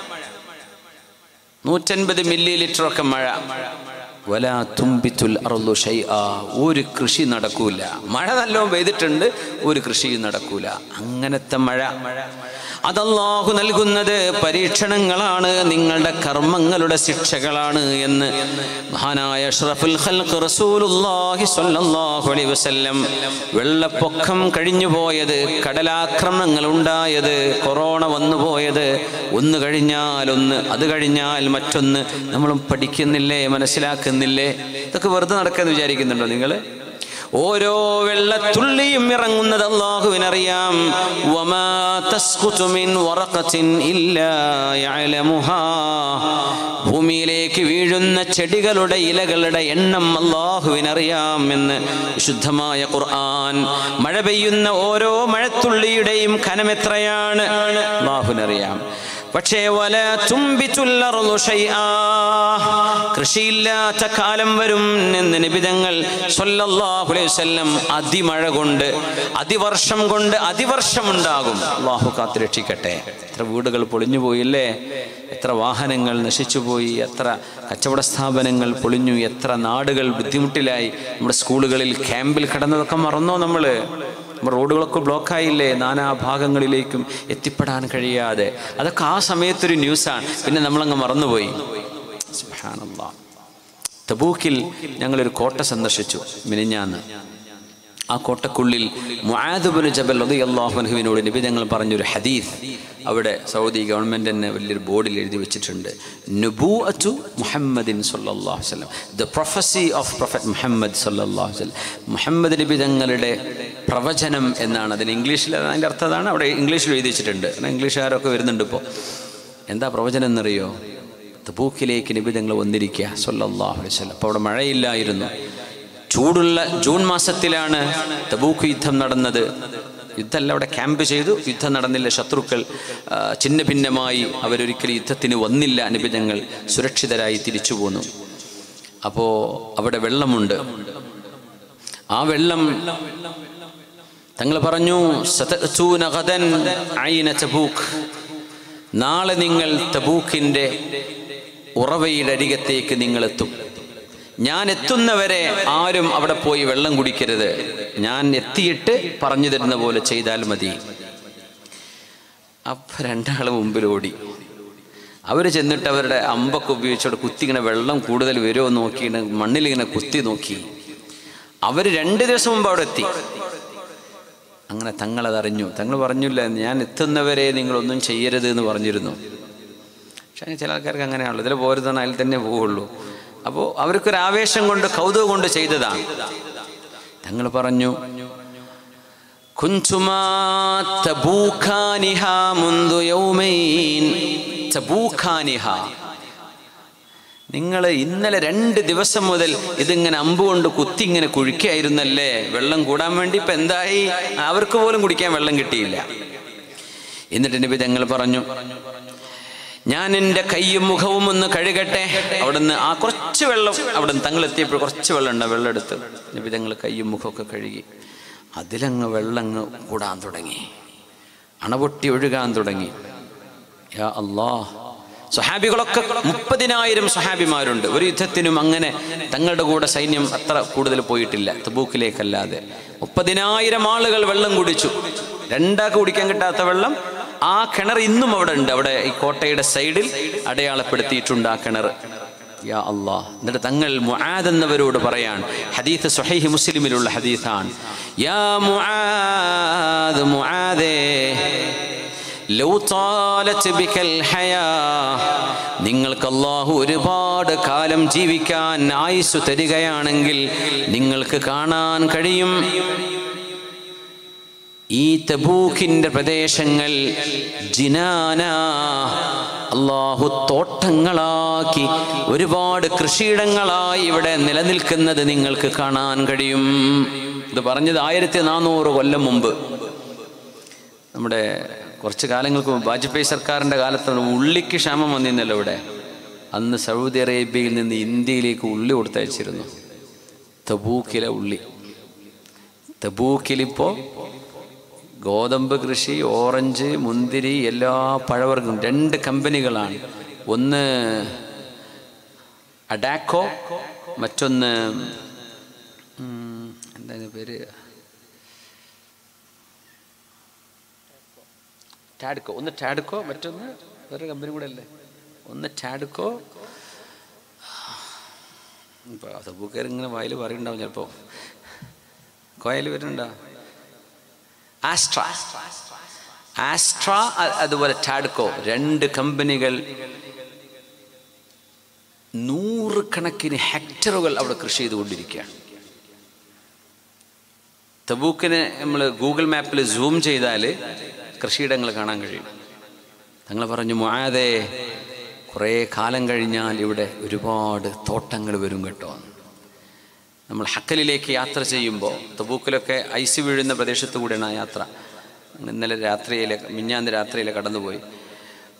150 മില്ലി ലിറ്റർ ഒക്കെ മഴ. വലാ തുംബിതുൽ അർളു ശൈആ, ഒരു കൃഷി നടക്കൂല. മഴ നല്ലോണം പെയ്തിട്ടുണ്ട്, ഒരു കൃഷിയും നടക്കൂല. അങ്ങനത്തെ മഴ. അതല്ലാഹു നൽകുന്നത് പരീക്ഷണങ്ങളാണ്, നിങ്ങളുടെ കർമ്മങ്ങളുടെ ശിക്ഷകളാണ് എന്ന് മഹാനായ അഷ്റഫുൽ ഖൽഖ് റസൂലുള്ളാഹി സ്വല്ലല്ലാഹു അലൈഹി വസല്ലം. വെള്ളപ്പൊക്കം കഴിഞ്ഞു പോയത്, കടലാക്രമണങ്ങൾ ഉണ്ടായത്, കൊറോണ വന്നു പോയത്, ഒന്ന് കഴിഞ്ഞാൽ ഒന്ന്, അത് കഴിഞ്ഞാൽ മറ്റൊന്ന്. നമ്മളും പഠിക്കുന്നില്ലേ, മനസ്സിലാക്കുന്നില്ലേ? ഇതൊക്കെ വെറുതെ നടക്കാന്ന് വിചാരിക്കുന്നുണ്ടോ നിങ്ങൾ? ഓരോ വെള്ളത്തുള്ളിയും ഇറങ്ങുന്നത് അല്ലാഹുവിനറിയാം. വമാ തസ്ഖുതു മിൻ വറഖത്തിൻ ഇല്ലാ യഅലമുഹാ, ഭൂമിയിലേക്ക് വീഴുന്ന ചെടികളുടെ ഇലകളുടെ എണ്ണം അല്ലാഹുവിനറിയാം എന്ന് വിശുദ്ധമായ ഖുർആൻ. മഴ പെയ്യുന്ന ഓരോ മഴത്തുള്ളിയുടെയും കനം എത്രയാണ് അല്ലാഹുവിനറിയാം. പക്ഷേ വലാ തുംബിതുൽ അർളു ശൈആ, കൃഷിയില്ലാത്ത കാലം വരും എന്ന് നബി തങ്ങൾ സ്വല്ലല്ലാഹു അലൈഹി വസല്ലം. അതിമഴ കൊണ്ട്, അതിവർഷം കൊണ്ട് അതിവർഷമുണ്ടാകും. അല്ലാഹു കാത്തുരക്ഷിക്കട്ടെ. എത്ര വീടുകൾ പൊളിഞ്ഞു പോയില്ലേ, എത്ര വാഹനങ്ങൾ നശിച്ചുപോയി, എത്ര കച്ചവട സ്ഥാപനങ്ങൾ പൊളിഞ്ഞു, എത്ര നാടുകൾ ബുദ്ധിമുട്ടിലായി. നമ്മുടെ സ്കൂളുകളിൽ ക്യാമ്പിൽ കിടന്നതൊക്കെ മറന്നോ നമ്മൾ? റോഡുകളൊക്കെ ബ്ലോക്കായില്ലേ, നാനാഭാഗങ്ങളിലേക്കും എത്തിപ്പെടാൻ കഴിയാതെ. അതൊക്കെ ആ സമയത്തൊരു ന്യൂസാണ്. പിന്നെ നമ്മളങ്ങ് മറന്നുപോയി. സുബ്ഹാനല്ലാഹ്. തബൂക്കിൽ ഞങ്ങളൊരു കോട്ട സന്ദർശിച്ചു മിനിഞ്ഞാന്ന്. ആ കോട്ടക്കുള്ളിൽ മുആദ് ഇബ്നു ജബൽ റളിയല്ലാഹു അൻഹുവിനോട് നബി തങ്ങൾ പറഞ്ഞൊരു ഹദീസ് അവിടെ സൗദി ഗവൺമെൻറ് തന്നെ വലിയൊരു ബോർഡിൽ എഴുതി വെച്ചിട്ടുണ്ട്. നുബൂഅത്തു മുഹമ്മദിൻ സല്ലല്ലാഹു അലൈഹി വസല്ലം, the prophecy of prophet Muhammad സല്ലല്ലാഹു അലൈഹി വസല്ലം. മുഹമ്മദ് നബി തങ്ങളുടെ പ്രവചനം എന്നാണ് അതിന് ഇംഗ്ലീഷിൽ. അതിൻ്റെ അർത്ഥം അതാണ്. അവിടെ ഇംഗ്ലീഷിൽ എഴുതി വെച്ചിട്ടുണ്ട്. കാരണം ഇംഗ്ലീഷുകാരൊക്കെ വരുന്നുണ്ട് ഇപ്പോൾ. എന്താ പ്രവചനം എന്നറിയോ? തബൂക്കിലേക്ക് നബി തങ്ങൾ വന്നിരിക്കുക സല്ലല്ലാഹു അലൈഹി വസല്ലം. അപ്പോൾ അവിടെ മഴയില്ലായിരുന്നു. ചൂടുള്ള ജൂൺ മാസത്തിലാണ് തബൂക്ക് യുദ്ധം നടന്നത്. യുദ്ധമല്ല, അവിടെ ക്യാമ്പ് ചെയ്തു. യുദ്ധം നടന്നില്ല. ശത്രുക്കൾ ഛിന്ന ഭിന്നമായി. അവരൊരിക്കലും യുദ്ധത്തിന് വന്നില്ല. നബി തങ്ങൾ സുരക്ഷിതരായി തിരിച്ചു പോന്നു. അപ്പോൾ അവിടെ വെള്ളമുണ്ട്. ആ വെള്ളം തങ്ങൾ പറഞ്ഞു, സതഅ്തൂന ഗദൻ ഐന തബൂക്ക്, നാളെ നിങ്ങൾ തബൂക്കിൻ്റെ ഉറവയുടെ അരികത്തേക്ക് നിങ്ങളെത്തും. ഞാൻ എത്തുന്നവരെ ആരും അവിടെ പോയി വെള്ളം കുടിക്കരുത്. ഞാൻ എത്തിയിട്ട് പറഞ്ഞു തരുന്ന പോലെ ചെയ്താൽ മതി. അപ്പം രണ്ടാൾ മുമ്പിൽ ഓടി. അവർ ചെന്നിട്ട് അവരുടെ അമ്പൊക്കെ ഉപയോഗിച്ചോടെ കുത്തി ഇങ്ങനെ വെള്ളം കൂടുതൽ വരുമോ നോക്കി മണ്ണിലിങ്ങനെ കുത്തി നോക്കി. അവർ 2 ദിവസം മുമ്പ് അവിടെ എത്തി. അങ്ങനെ തങ്ങളതറിഞ്ഞു. തങ്ങൾ പറഞ്ഞില്ല, ഞാൻ എത്തുന്നവരെ നിങ്ങളൊന്നും ചെയ്യരുത് എന്ന് പറഞ്ഞിരുന്നു. പക്ഷേ ചില ആൾക്കാർക്ക് അങ്ങനെയാണല്ലോ, ഇതിൽ പോരുതാണ്, അതിൽ തന്നെ പോവുള്ളൂ. അപ്പോൾ അവർക്കൊരു ആവേശം കൊണ്ട്, കൗതുകം കൊണ്ട് ചെയ്തതാണ്. തങ്ങൾ പറഞ്ഞു, കുൻതുമാ തബൂഖാനിഹാ മുൻദു യൗമൈൻ, തബൂഖാനിഹാ, നിങ്ങൾ ഇന്നലെ 2 ദിവസം മുതൽ ഇതിങ്ങനെ അമ്പ് കൊണ്ട് കുത്തി ഇങ്ങനെ കുഴിക്കായിരുന്നല്ലേ വെള്ളം കൂടാൻ വേണ്ടി. ഇപ്പം എന്തായി? അവർക്ക് പോലും കുടിക്കാൻ വെള്ളം കിട്ടിയില്ല. എന്നിട്ട് നബി തങ്ങൾ പറഞ്ഞു, ഞാൻ എൻ്റെ കയ്യും മുഖവും ഒന്ന് കഴുകട്ടെ. അവിടുന്ന് ആ കുറച്ച് വെള്ളം, അവിടുന്ന് തങ്ങൾ എത്തിയപ്പോൾ കുറച്ച് വെള്ളം ഉണ്ട്, വെള്ളം എടുത്ത് നബി തങ്ങൾ കയ്യും മുഖമൊക്കെ കഴുകി. അതിലങ്ങ് വെള്ളങ്ങ് കൂടാൻ തുടങ്ങി, അണപൊട്ടി ഒഴുകാൻ തുടങ്ങി. യാ അല്ലാഹ്. സ്വഹാബികളൊക്കെ 30,000 സ്വഹാബിമാരുണ്ട്. ഒരു യുദ്ധത്തിനും അങ്ങനെ തങ്ങളുടെ കൂടെ സൈന്യം അത്ര കൂടുതൽ പോയിട്ടില്ല തബൂക്കിലേക്കല്ലാതെ. 30,000 ആളുകൾ വെള്ളം കുടിച്ചു. 2 ആൾക്ക് കുടിക്കാൻ കിട്ടാത്ത വെള്ളം. ആ കിണർ ഇന്നും അവിടെ ഉണ്ട്. അവിടെ ഈ കോട്ടയുടെ സൈഡിൽ അടയാളപ്പെടുത്തിയിട്ടുണ്ട് ആ കിണർ. യാ അല്ലാഹ്. എന്നിട്ട് തങ്ങൾ മുആദ് എന്നവരോട് പറയാൻ, ഹദീസ് സ്വഹീഹ് മുസ്ലിമിലുള്ള ഹദീസാണ്. യാ മുആദ്, മുആദേ, ലൗ താലത് ബികൽ ഹയാ, നിങ്ങൾക്ക് അല്ലാഹു ഒരുപാട് കാലം ജീവിക്കാൻ ആയുസ് തരികയാണെങ്കിൽ നിങ്ങൾക്ക് കാണാൻ കഴിയും ഈ തബൂക്കിന്റെ പ്രദേശങ്ങൾ ജിനാന, അല്ലാഹു തോട്ടങ്ങളാക്കി ഒരുപാട് കൃഷിയിടങ്ങളായി ഇവിടെ നിലനിൽക്കുന്നത് നിങ്ങൾക്ക് കാണാൻ കഴിയും. ഇത് പറഞ്ഞത് 1400 കൊല്ലം മുമ്പ്. നമ്മുടെ കുറച്ച് കാലങ്ങൾക്ക് മുമ്പ് വാജ്പേയി സർക്കാരിൻ്റെ കാലത്ത് ഉള്ളിക്ക് ക്ഷാമം വന്നിരുന്നല്ലോ ഇവിടെ. അന്ന് സൗദി അറേബ്യയിൽ നിന്ന് ഇന്ത്യയിലേക്ക് ഉള്ളി കൊടുത്തയച്ചിരുന്നു. തബൂക്കിലെ ഉള്ളി. തബൂക്കിലിപ്പോൾ ഗോതമ്പ് കൃഷി, ഓറഞ്ച്, മുന്തിരി, എല്ലാ പഴവർഗ്ഗം 2 കമ്പനികളാണ്. ഒന്ന് അഡാക്കോ, മറ്റൊന്ന് എന്താ പേര്, ടാഡ്കോ. ഒന്ന് ടാഡ്കോ, മറ്റൊന്ന് വേറെ കമ്പനി കൂടെ അല്ലേ. ഒന്ന് ടാഡ്കോ. ഇപ്പോൾ തബൂക്കാർ ഇങ്ങനെ വായിൽ പറയുന്നുണ്ടാവും ചിലപ്പോൾ. കോയൽ വരുന്നുണ്ടോ? ആസ്ട്ര, ആസ്ട്ര, അതുപോലെ ടാഡ്കോ. 2 കമ്പനികൾ 100 കണക്കിന് ഹെക്ടറുകൾ അവിടെ കൃഷി ചെയ്തുകൊണ്ടിരിക്കുകയാണ്. തബൂക്കിന് നമ്മൾ ഗൂഗിൾ മാപ്പിൽ സൂം ചെയ്താൽ കൃഷിയിടങ്ങൾ കാണാൻ കഴിയും. തങ്ങൾ പറഞ്ഞു, മുആദേ, കുറേ കാലം കഴിഞ്ഞാൽ ഇവിടെ ഒരുപാട് തോട്ടങ്ങൾ വരും കേട്ടോ. നമ്മൾ ഹക്കലിലേക്ക് യാത്ര ചെയ്യുമ്പോൾ, തബൂക്കിലൊക്കെ ഐസ് വീഴുന്ന പ്രദേശത്തു കൂടെയാണ് ആ യാത്ര. ഇന്നലെ രാത്രിയിലെ, മിഞ്ഞാന്ന് രാത്രിയിലെ കടന്നുപോയി.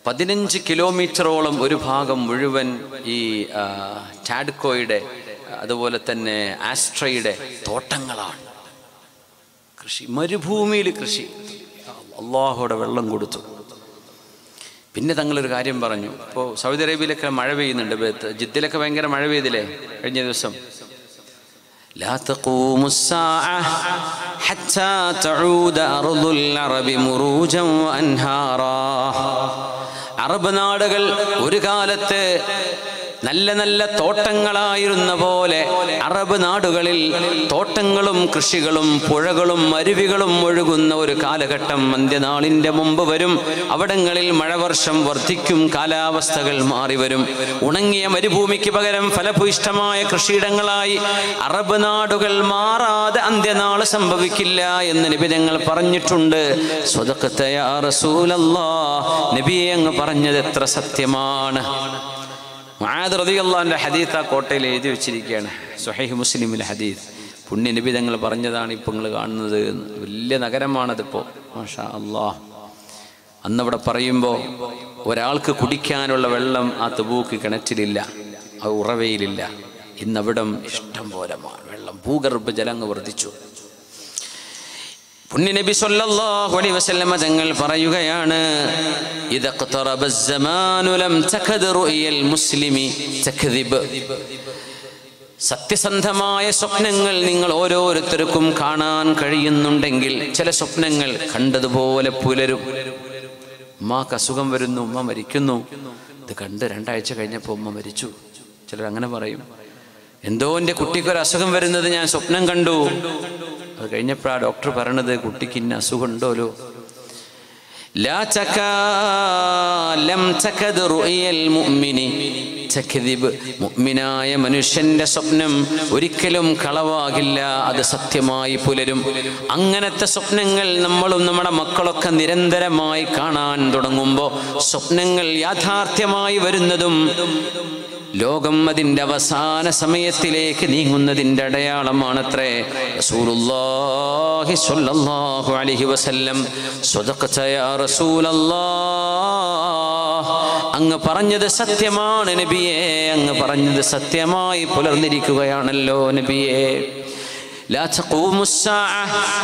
15 കിലോമീറ്ററോളം ഒരു ഭാഗം മുഴുവൻ ഈ ടാഡ്കോയുടെ അതുപോലെ തന്നെ ആസ്ട്രയുടെ തോട്ടങ്ങളാണ്. കൃഷി, മരുഭൂമിയിൽ കൃഷി. അള്ളാഹുടെ വെള്ളം കൊടുത്തു. പിന്നെ തങ്ങളൊരു കാര്യം പറഞ്ഞു. ഇപ്പോൾ സൗദി അറേബ്യയിലൊക്കെ മഴ പെയ്യുന്നുണ്ട്. ജിദ്ദയിലൊക്കെ ഭയങ്കര മഴ പെയ്തില്ലേ കഴിഞ്ഞ ദിവസം? لا تقوم الساعة حتى تعود أرض العرب مروجا وأنهارا. അറബ് നാടുകൾ ഒരു കാലത്ത് നല്ല നല്ല തോട്ടങ്ങളായിരുന്ന പോലെ അറബ് നാടുകളിൽ തോട്ടങ്ങളും കൃഷികളും പുഴകളും അരുവികളും ഒഴുകുന്ന ഒരു കാലഘട്ടം അന്ത്യനാളിൻ്റെ മുമ്പ് വരും. അവിടങ്ങളിൽ മഴവർഷം വർദ്ധിക്കും, കാലാവസ്ഥകൾ മാറി വരും. ഉണങ്ങിയ മരുഭൂമിക്ക് പകരം ഫലഭൂയിഷ്ഠമായ കൃഷിയിടങ്ങളായി അറബ് നാടുകൾ മാറാതെ അന്ത്യനാൾ സംഭവിക്കില്ല എന്ന് നബി തങ്ങൾ പറഞ്ഞിട്ടുണ്ട്. സ്വദഖത യാ റസൂലല്ലാഹ്, നബിയെ അങ്ങ് പറഞ്ഞത് എത്ര സത്യമാണ്. മുആദ് റളിയല്ലാഹു അൻഹു ഹദീസ് ആ കോട്ടയിൽ എഴുതി വെച്ചിരിക്കുകയാണ്. സ്വഹീഹ് മുസ്ലിമിലെ ഹദീസ്. പുണ്യ നബി തങ്ങൾ പറഞ്ഞതാണ് ഇപ്പം നിങ്ങൾ കാണുന്നത്. വലിയ നഗരമാണതിപ്പോൾ, മാഷാ അല്ലാഹ്. അന്നവിടെ പറയുമ്പോൾ ഒരാൾക്ക് കുടിക്കാനുള്ള വെള്ളം ആ തബൂക്ക് കിണറ്റിലില്ല, ആ ഉറവയിലില്ല. ഇന്നവിടം ഇഷ്ടം പോലെ വെള്ളം, ഭൂഗർഭ ജലങ്ങൾ വർദ്ധിച്ചു. പുണ്യ നബി സല്ലല്ലാഹു അലൈഹി വസല്ലം തങ്ങൾ പറയുകയാണ്, ഇദഖ്തറബ അസ്സമാനു ലം തകദ് റുയൽ മുസ്ലിമി തക്ദിബ്. സത്യസന്ധമായ സ്വപ്നങ്ങൾ നിങ്ങൾ ഓരോരുത്തർക്കും കാണാൻ കഴിയുന്നുണ്ടെങ്കിൽ ചില സ്വപ്നങ്ങൾ കണ്ടതുപോലെ പുലരും. ഉമ്മാക്ക് അസുഖം വരുന്നു, ഉമ്മ മരിക്കുന്നു. ഇത് കണ്ട് 2 ആഴ്ച കഴിഞ്ഞപ്പോൾ ഉമ്മ മരിച്ചു. ചിലർ അങ്ങനെ പറയും. എന്തോ എൻ്റെ കുട്ടിക്കൊരു അസുഖം വരുന്നത് ഞാൻ സ്വപ്നം കണ്ടു. അത് കഴിഞ്ഞപ്പോഴാണ് ഡോക്ടർ പറയണത് കുട്ടിക്ക് ഇന്ന അസുഖം ഉണ്ടോലോ. മുഅ്മിനായ മനുഷ്യന്റെ സ്വപ്നം ഒരിക്കലും കളവാകില്ല, അത് സത്യമായി പുലരും. അങ്ങനത്തെ സ്വപ്നങ്ങൾ നമ്മളും നമ്മുടെ മക്കളൊക്കെ നിരന്തരമായി കാണാൻ തുടങ്ങുമ്പോൾ സ്വപ്നങ്ങൾ യാഥാർത്ഥ്യമായി വരുന്നതും ലോകം അതിൻ്റെ അവസാന സമയത്തിലേക്ക് നീങ്ങുന്നതിൻ്റെ അടയാളമാണത്രേ. റസൂലുള്ളാഹി സ്വല്ലല്ലാഹു അലൈഹി വസല്ലം, സ്വദഖത യാ റസൂലല്ലാഹ്, അങ്ങ് പറഞ്ഞത് സത്യമാണ് നബിയേ, അങ്ങ് പറഞ്ഞത് സത്യമായി പുലർന്നിരിക്കുകയാണല്ലോ നബിയേ. ലാ തഖൂമുസ് സാഅ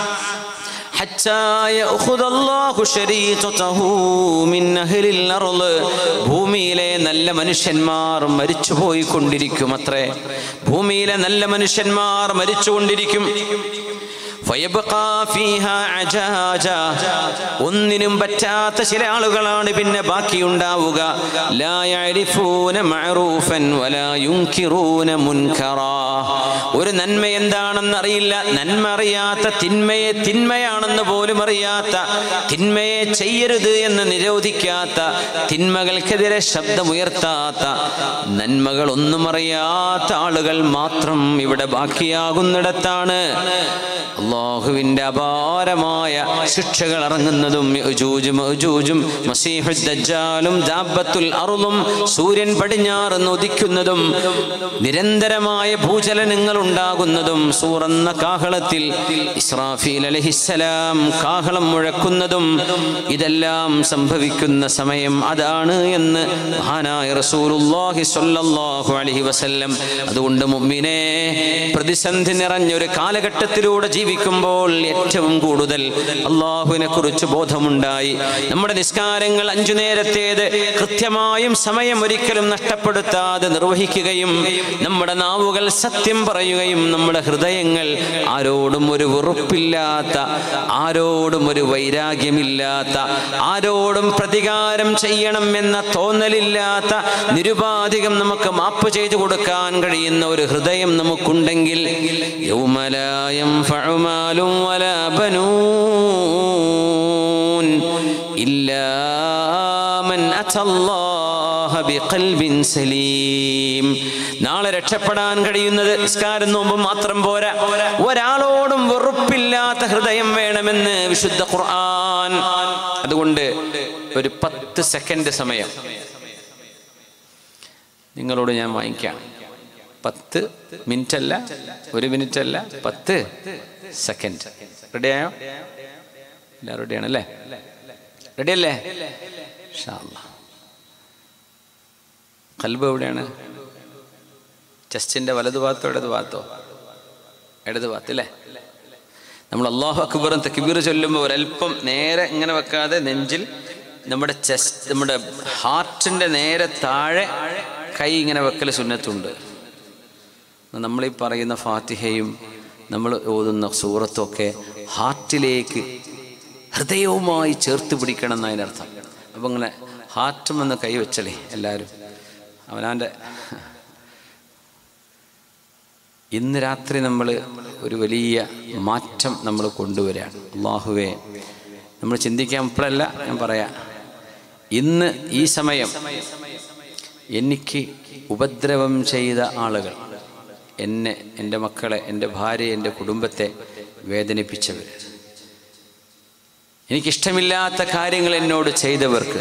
ഭൂമിയിലെ നല്ല മനുഷ്യന്മാർ മരിച്ചുപോയിക്കൊണ്ടിരിക്കും അത്രേ. ഭൂമിയിലെ നല്ല മനുഷ്യന്മാർ മരിച്ചുകൊണ്ടിരിക്കും. ഒന്നിനും പറ്റാത്ത ചില ആളുകളാണ് പിന്നെ ബാക്കിയുണ്ടാവുക. ഒരു നന്മ എന്താണെന്ന് അറിയില്ല, നന്മ അറിയാത്ത, തിന്മയെ തിന്മയാണെന്ന് പോലും അറിയാത്ത, തിന്മയെ ചെയ്യരുത് എന്ന് നിരോധിക്കാത്ത, തിന്മകൾക്കെതിരെ ശബ്ദമുയർത്താത്ത, നന്മകളൊന്നും അറിയാത്ത ആളുകൾ മാത്രം ഇവിടെ ബാക്കിയാകുന്നിടത്താണ് അല്ലാഹുവിൻ്റെ അപാരമായ ശിക്ഷകൾ ഇറങ്ങുന്നതും യഅ്ജൂജും മഅ്ജൂജും മസീഹുദ് ദജ്ജാലും ദാബത്തുൽ അർളും സൂര്യൻ പടിഞ്ഞാറ് ഉദിക്കുന്നതും നിരന്തരമായ ഭൂചലനങ്ങൾ ഉണ്ടാകുന്നതും സൂറന്ന കാഹളത്തിൽ ഇസ്രാഫീൽ അലൈഹിസ്സലാം കാഹളം മുഴക്കുന്നതും ഇതെല്ലാം സംഭവിക്കുന്ന സമയം അതാണ് എന്ന് മഹാനായ റസൂലുള്ളാഹി സ്വല്ലല്ലാഹു അലൈഹി വസല്ലം. അതുകൊണ്ട് മുഅ്മിനേ, പ്രതിസന്ധി നിറഞ്ഞൊരു കാലഘട്ടത്തിലൂടെ ജീവിക്കുമ്പോൾ ഏറ്റവും കൂടുതൽ അല്ലാഹുവിനെ കുറിച്ച് ബോധമുണ്ടായി നമ്മുടെ നിസ്കാരങ്ങൾ 5 നേരത്തേത് കൃത്യമായും സമയം ഒരിക്കലും നഷ്ടപ്പെടുത്താതെ നിർവഹിക്കുകയും നമ്മുടെ നാവുകൾ സത്യം പറയുകയും നമ്മുടെ ഹൃദയങ്ങൾ ആരോടും ഒരു വെറുപ്പില്ലാത്ത, ആരോടും ഒരു വൈരാഗ്യമില്ലാത്ത, ആരോടും പ്രതികാരം ചെയ്യണം എന്ന തോന്നലില്ലാത്ത, നിരുപാധികം നമുക്ക് മാപ്പ് ചെയ്തു കൊടുക്കാൻ കഴിയുന്ന ഒരു ഹൃദയം നമുക്കുണ്ടെങ്കിൽ യൗമലായം ഫഅമാലും വലാ ബനൂൻ ഇല്ലാ മൻ അത്തല്ലാഹ ബിഖൽബിൻ സലീം. നാളെ രക്ഷപ്പെടാൻ കഴിയുന്നത് നിസ്കാരം നോമ്പും മാത്രം പോരാ, ഒരാളോടും വെറുപ്പില്ലാത്ത ഹൃദയം വേണമെന്ന് വിശുദ്ധ ഖുർആൻ. അതുകൊണ്ട് ഒരു 10 സെക്കൻഡ് സമയം നിങ്ങളോട് ഞാൻ വാങ്ങിക്കാം. 10 മിനിറ്റ് അല്ല, 1 മിനിറ്റ് അല്ല, 10 സെക്കൻഡ്. റെഡിയായോ? എല്ലാം റെഡിയാണല്ലേ? റെഡിയല്ലേ? ഇൻഷാ അല്ലാഹ്. ഖൽബ് എവിടെയാണ്? ചെസ്റ്റിൻ്റെ വലതു ഭാഗത്തോ ഇടതു ഭാഗത്തോ? ഇടതു ഭാഗത്ത് അല്ലേ? നമ്മൾ അല്ലാഹു അക്ബറും തക്ബീർ ചൊല്ലുമ്പോൾ ഒരല്പം നേരെ ഇങ്ങനെ വെക്കാതെ നെഞ്ചിൽ നമ്മുടെ നമ്മുടെ ഹാർട്ടിൻ്റെ നേരെ താഴെ കൈ ഇങ്ങനെ വെക്കൽ സുന്നത്തുണ്ട്. നമ്മളീ പറയുന്ന ഫാത്തിഹയും നമ്മൾ ഓതുന്ന സൂറത്തൊക്കെ ഹാർട്ടിലേക്ക് ഹൃദയവുമായി ചേർത്ത് പിടിക്കണം എന്നതിനർത്ഥം. അപ്പം ഇങ്ങനെ ഹാർട്ടും ഒന്ന് കൈ വെച്ചല്ലേ എല്ലാവരും. അവനാൻ്റെ ഇന്ന് രാത്രി നമ്മൾ ഒരു വലിയ മാറ്റം നമ്മൾ കൊണ്ടുവരികയാണ്. അല്ലാഹുവേ, നമ്മൾ ചിന്തിക്കാൻ ഇപ്പോഴല്ല, ഞാൻ പറയാം, ഇന്ന് ഈ സമയം എനിക്ക് ഉപദ്രവം ചെയ്ത ആളുകൾ, എന്നെ, എൻ്റെ മക്കളെ, എൻ്റെ ഭാര്യയെ, എൻ്റെ കുടുംബത്തെ വേദനിപ്പിച്ചവർ, എനിക്കിഷ്ടമില്ലാത്ത കാര്യങ്ങൾ എന്നോട് ചെയ്തവർക്ക്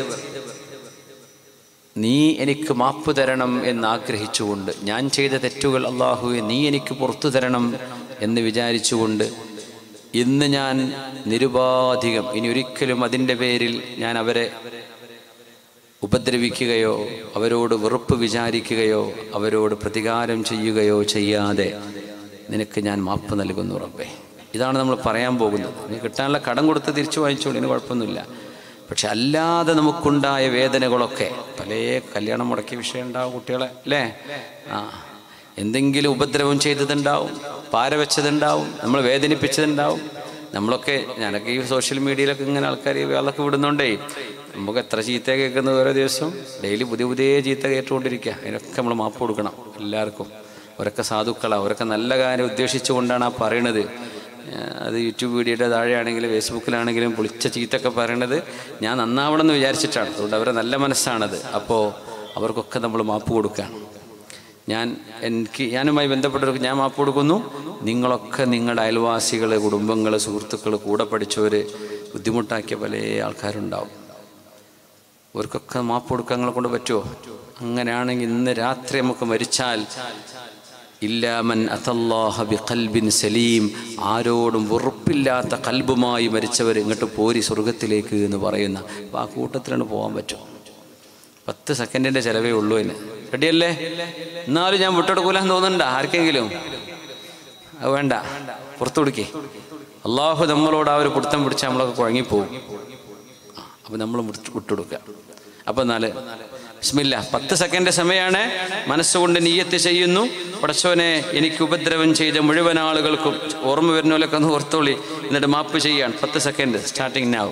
നീ എനിക്ക് മാപ്പ് തരണം എന്നാഗ്രഹിച്ചുകൊണ്ട്, ഞാൻ ചെയ്ത തെറ്റുകൾ അല്ലാഹുവേ നീ എനിക്ക് പുറത്തു തരണം എന്ന് വിചാരിച്ചുകൊണ്ട് ഇന്ന് ഞാൻ നിരുപാധികം ഇനി ഒരിക്കലും അതിൻ്റെ പേരിൽ ഞാൻ അവരെ ഉപദ്രവിക്കുകയോ അവരോട് വെറുപ്പ് വിചാരിക്കുകയോ അവരോട് പ്രതികാരം ചെയ്യുകയോ ചെയ്യാതെ നിനക്ക് ഞാൻ മാപ്പ് നൽകുന്നു റബ്ബേ. ഇതാണ് നമ്മൾ പറയാൻ പോകുന്നത്. നീ കിട്ടാനുള്ള കടം കൊടുത്ത് തിരിച്ചു വാങ്ങിച്ചോളൂ, ഇതിന് കുഴപ്പമൊന്നുമില്ല. പക്ഷെ അല്ലാതെ നമുക്കുണ്ടായ വേദനകളൊക്കെ, പല കല്യാണം മുടക്കിയ വിഷയം ഉണ്ടാവും കുട്ടികളെ അല്ലേ, എന്തെങ്കിലും ഉപദ്രവം ചെയ്തതുണ്ടാവും, പാര വെച്ചതുണ്ടാവും, നമ്മൾ വേദനിപ്പിച്ചതുണ്ടാവും. നമ്മളൊക്കെ, ഞാനൊക്കെ ഈ സോഷ്യൽ മീഡിയയിലൊക്കെ ഇങ്ങനെ ആൾക്കാർ അതൊക്കെ വിടുന്നുണ്ടേ, നമുക്ക് എത്ര ചീത്ത കേൾക്കുന്നത് ഓരോ ദിവസം, ഡെയിലി പുതിയ പുതിയ ചീത്ത കേട്ടുകൊണ്ടിരിക്കുക. അതിനൊക്കെ നമ്മൾ മാപ്പ് കൊടുക്കണം എല്ലാവർക്കും. അവരൊക്കെ സാധുക്കളാണ്, അവരൊക്കെ നല്ല കാര്യം ഉദ്ദേശിച്ചുകൊണ്ടാണ് ആ പറയണത്. അത് യൂട്യൂബ് വീഡിയോയുടെ താഴെയാണെങ്കിലും ഫേസ്ബുക്കിലാണെങ്കിലും പൊളിച്ച ചീത്തൊക്കെ പറയണത് ഞാൻ നന്നാവണം എന്ന് വിചാരിച്ചിട്ടാണ്. അതുകൊണ്ട് അവരെ നല്ല മനസ്സാണത്. അപ്പോൾ അവർക്കൊക്കെ നമ്മൾ മാപ്പ് കൊടുക്കുകയാണ്. ഞാനുമായി ബന്ധപ്പെട്ടവർക്ക് ഞാൻ മാപ്പ് കൊടുക്കുന്നു. നിങ്ങളൊക്കെ നിങ്ങളുടെ അയൽവാസികൾ, കുടുംബങ്ങൾ, സുഹൃത്തുക്കൾ, കൂടെ പഠിച്ചവർ, ബുദ്ധിമുട്ടാക്കിയ പല ആൾക്കാരുണ്ടാവും. അവർക്കൊക്കെ മാപ്പ് കൊടുക്കാൻ നിങ്ങളെ കൊണ്ട് പറ്റുമോ? അങ്ങനെയാണെങ്കിൽ ഇന്ന് രാത്രി നമുക്ക് മരിച്ചാൽ ഇല്ലാമൻ അതല്ലാഹ ബിഖൽബിൻ സലീം, ആരോടും വെറുപ്പില്ലാത്ത കൽബുമായി മരിച്ചവർ ഇങ്ങോട്ട് പോരി സ്വർഗത്തിലേക്ക് എന്ന് പറയുന്ന, അപ്പോൾ ആ കൂട്ടത്തിലാണ് പോകാൻ പറ്റും. 10 സെക്കൻഡിൻ്റെ ചിലവേ ഉള്ളൂ. അതിന് റെഡിയല്ലേ? എന്നാലും ഞാൻ വിട്ടെടുക്കൂല എന്ന് തോന്നുന്നുണ്ടോ ആർക്കെങ്കിലും? അത് വേണ്ട, പുറത്തു കൊടുക്കേ. അള്ളാഹു നമ്മളോട് ആ ഒരു പിടുത്തം പിടിച്ചാൽ നമ്മളൊക്കെ കുഴങ്ങിപ്പോവും. അപ്പോൾ നമ്മൾ വിട്ടുകൊടുക്കുക. അപ്പോൾ ബിസ്മില്ലാ, 10 സെക്കൻഡ് സമയമാണ്. മനസ്സുകൊണ്ട് നിയ്യത്ത് ചെയ്യുന്നു, പടച്ചോനെ എനിക്ക് ഉപദ്രവം ചെയ്ത മുഴുവൻ ആളുകൾക്കും, ഓർമ്മ വരുന്ന പോലെയൊക്കെ ഒന്ന് ഓർത്തോളി, എന്നിട്ട് മാപ്പ് ചെയ്യാൻ. 10 സെക്കൻഡ് സ്റ്റാർട്ടിങ് നൗ.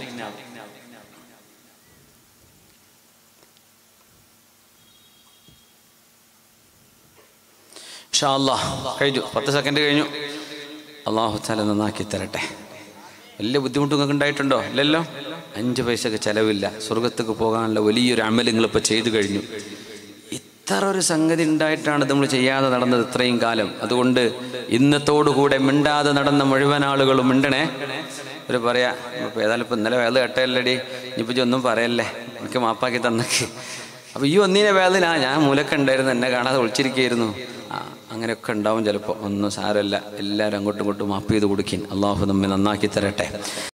ഇൻഷാ അല്ലാഹ് കഴിഞ്ഞു, 10 സെക്കൻഡ് കഴിഞ്ഞു. അല്ലാഹു തആല നന്നാക്കി തരട്ടെ. വലിയ ബുദ്ധിമുട്ട് നിങ്ങൾക്ക് ഉണ്ടായിട്ടുണ്ടോ? ഇല്ലല്ലോ. 5 പൈസക്ക് ചിലവില്ല, സ്വർഗത്തേക്ക് പോകാനുള്ള വലിയൊരു അമൽ നിങ്ങളിപ്പോൾ ചെയ്തു കഴിഞ്ഞു. ഇത്ര ഒരു സംഗതി ഉണ്ടായിട്ടാണ് നമ്മൾ ചെയ്യാതെ നടന്നത് ഇത്രയും കാലം. അതുകൊണ്ട് ഇന്നത്തോടുകൂടെ മിണ്ടാതെ നടന്ന മുഴുവൻ ആളുകളും മിണ്ടണേ. ഒരു പറയാ, ഇപ്പോൾ ഏതായാലും ഇപ്പം ഇന്നലെ വേദ കേട്ടല്ലടി, ഇനിയിപ്പോൾ ഒന്നും പറയല്ലേ, എനിക്ക് മാപ്പാക്കി തന്നൊക്കെ. അപ്പോൾ ഈ ഒന്നിനെ വേദന ഞാൻ മൂലക്ക ഉണ്ടായിരുന്നു, എന്നെ കാണാതെ ഒളിച്ചിരിക്കുകയായിരുന്നു. അങ്ങനെയൊക്കെ ഉണ്ടാവും ചിലപ്പോൾ. ഒന്നും സാരമല്ല, എല്ലാവരും അങ്ങോട്ടും ഇങ്ങോട്ടും മാപ്പ് ചെയ്ത് കൊടുക്കും. അള്ളാഹു നമ്മെ നന്നാക്കി തരട്ടെ.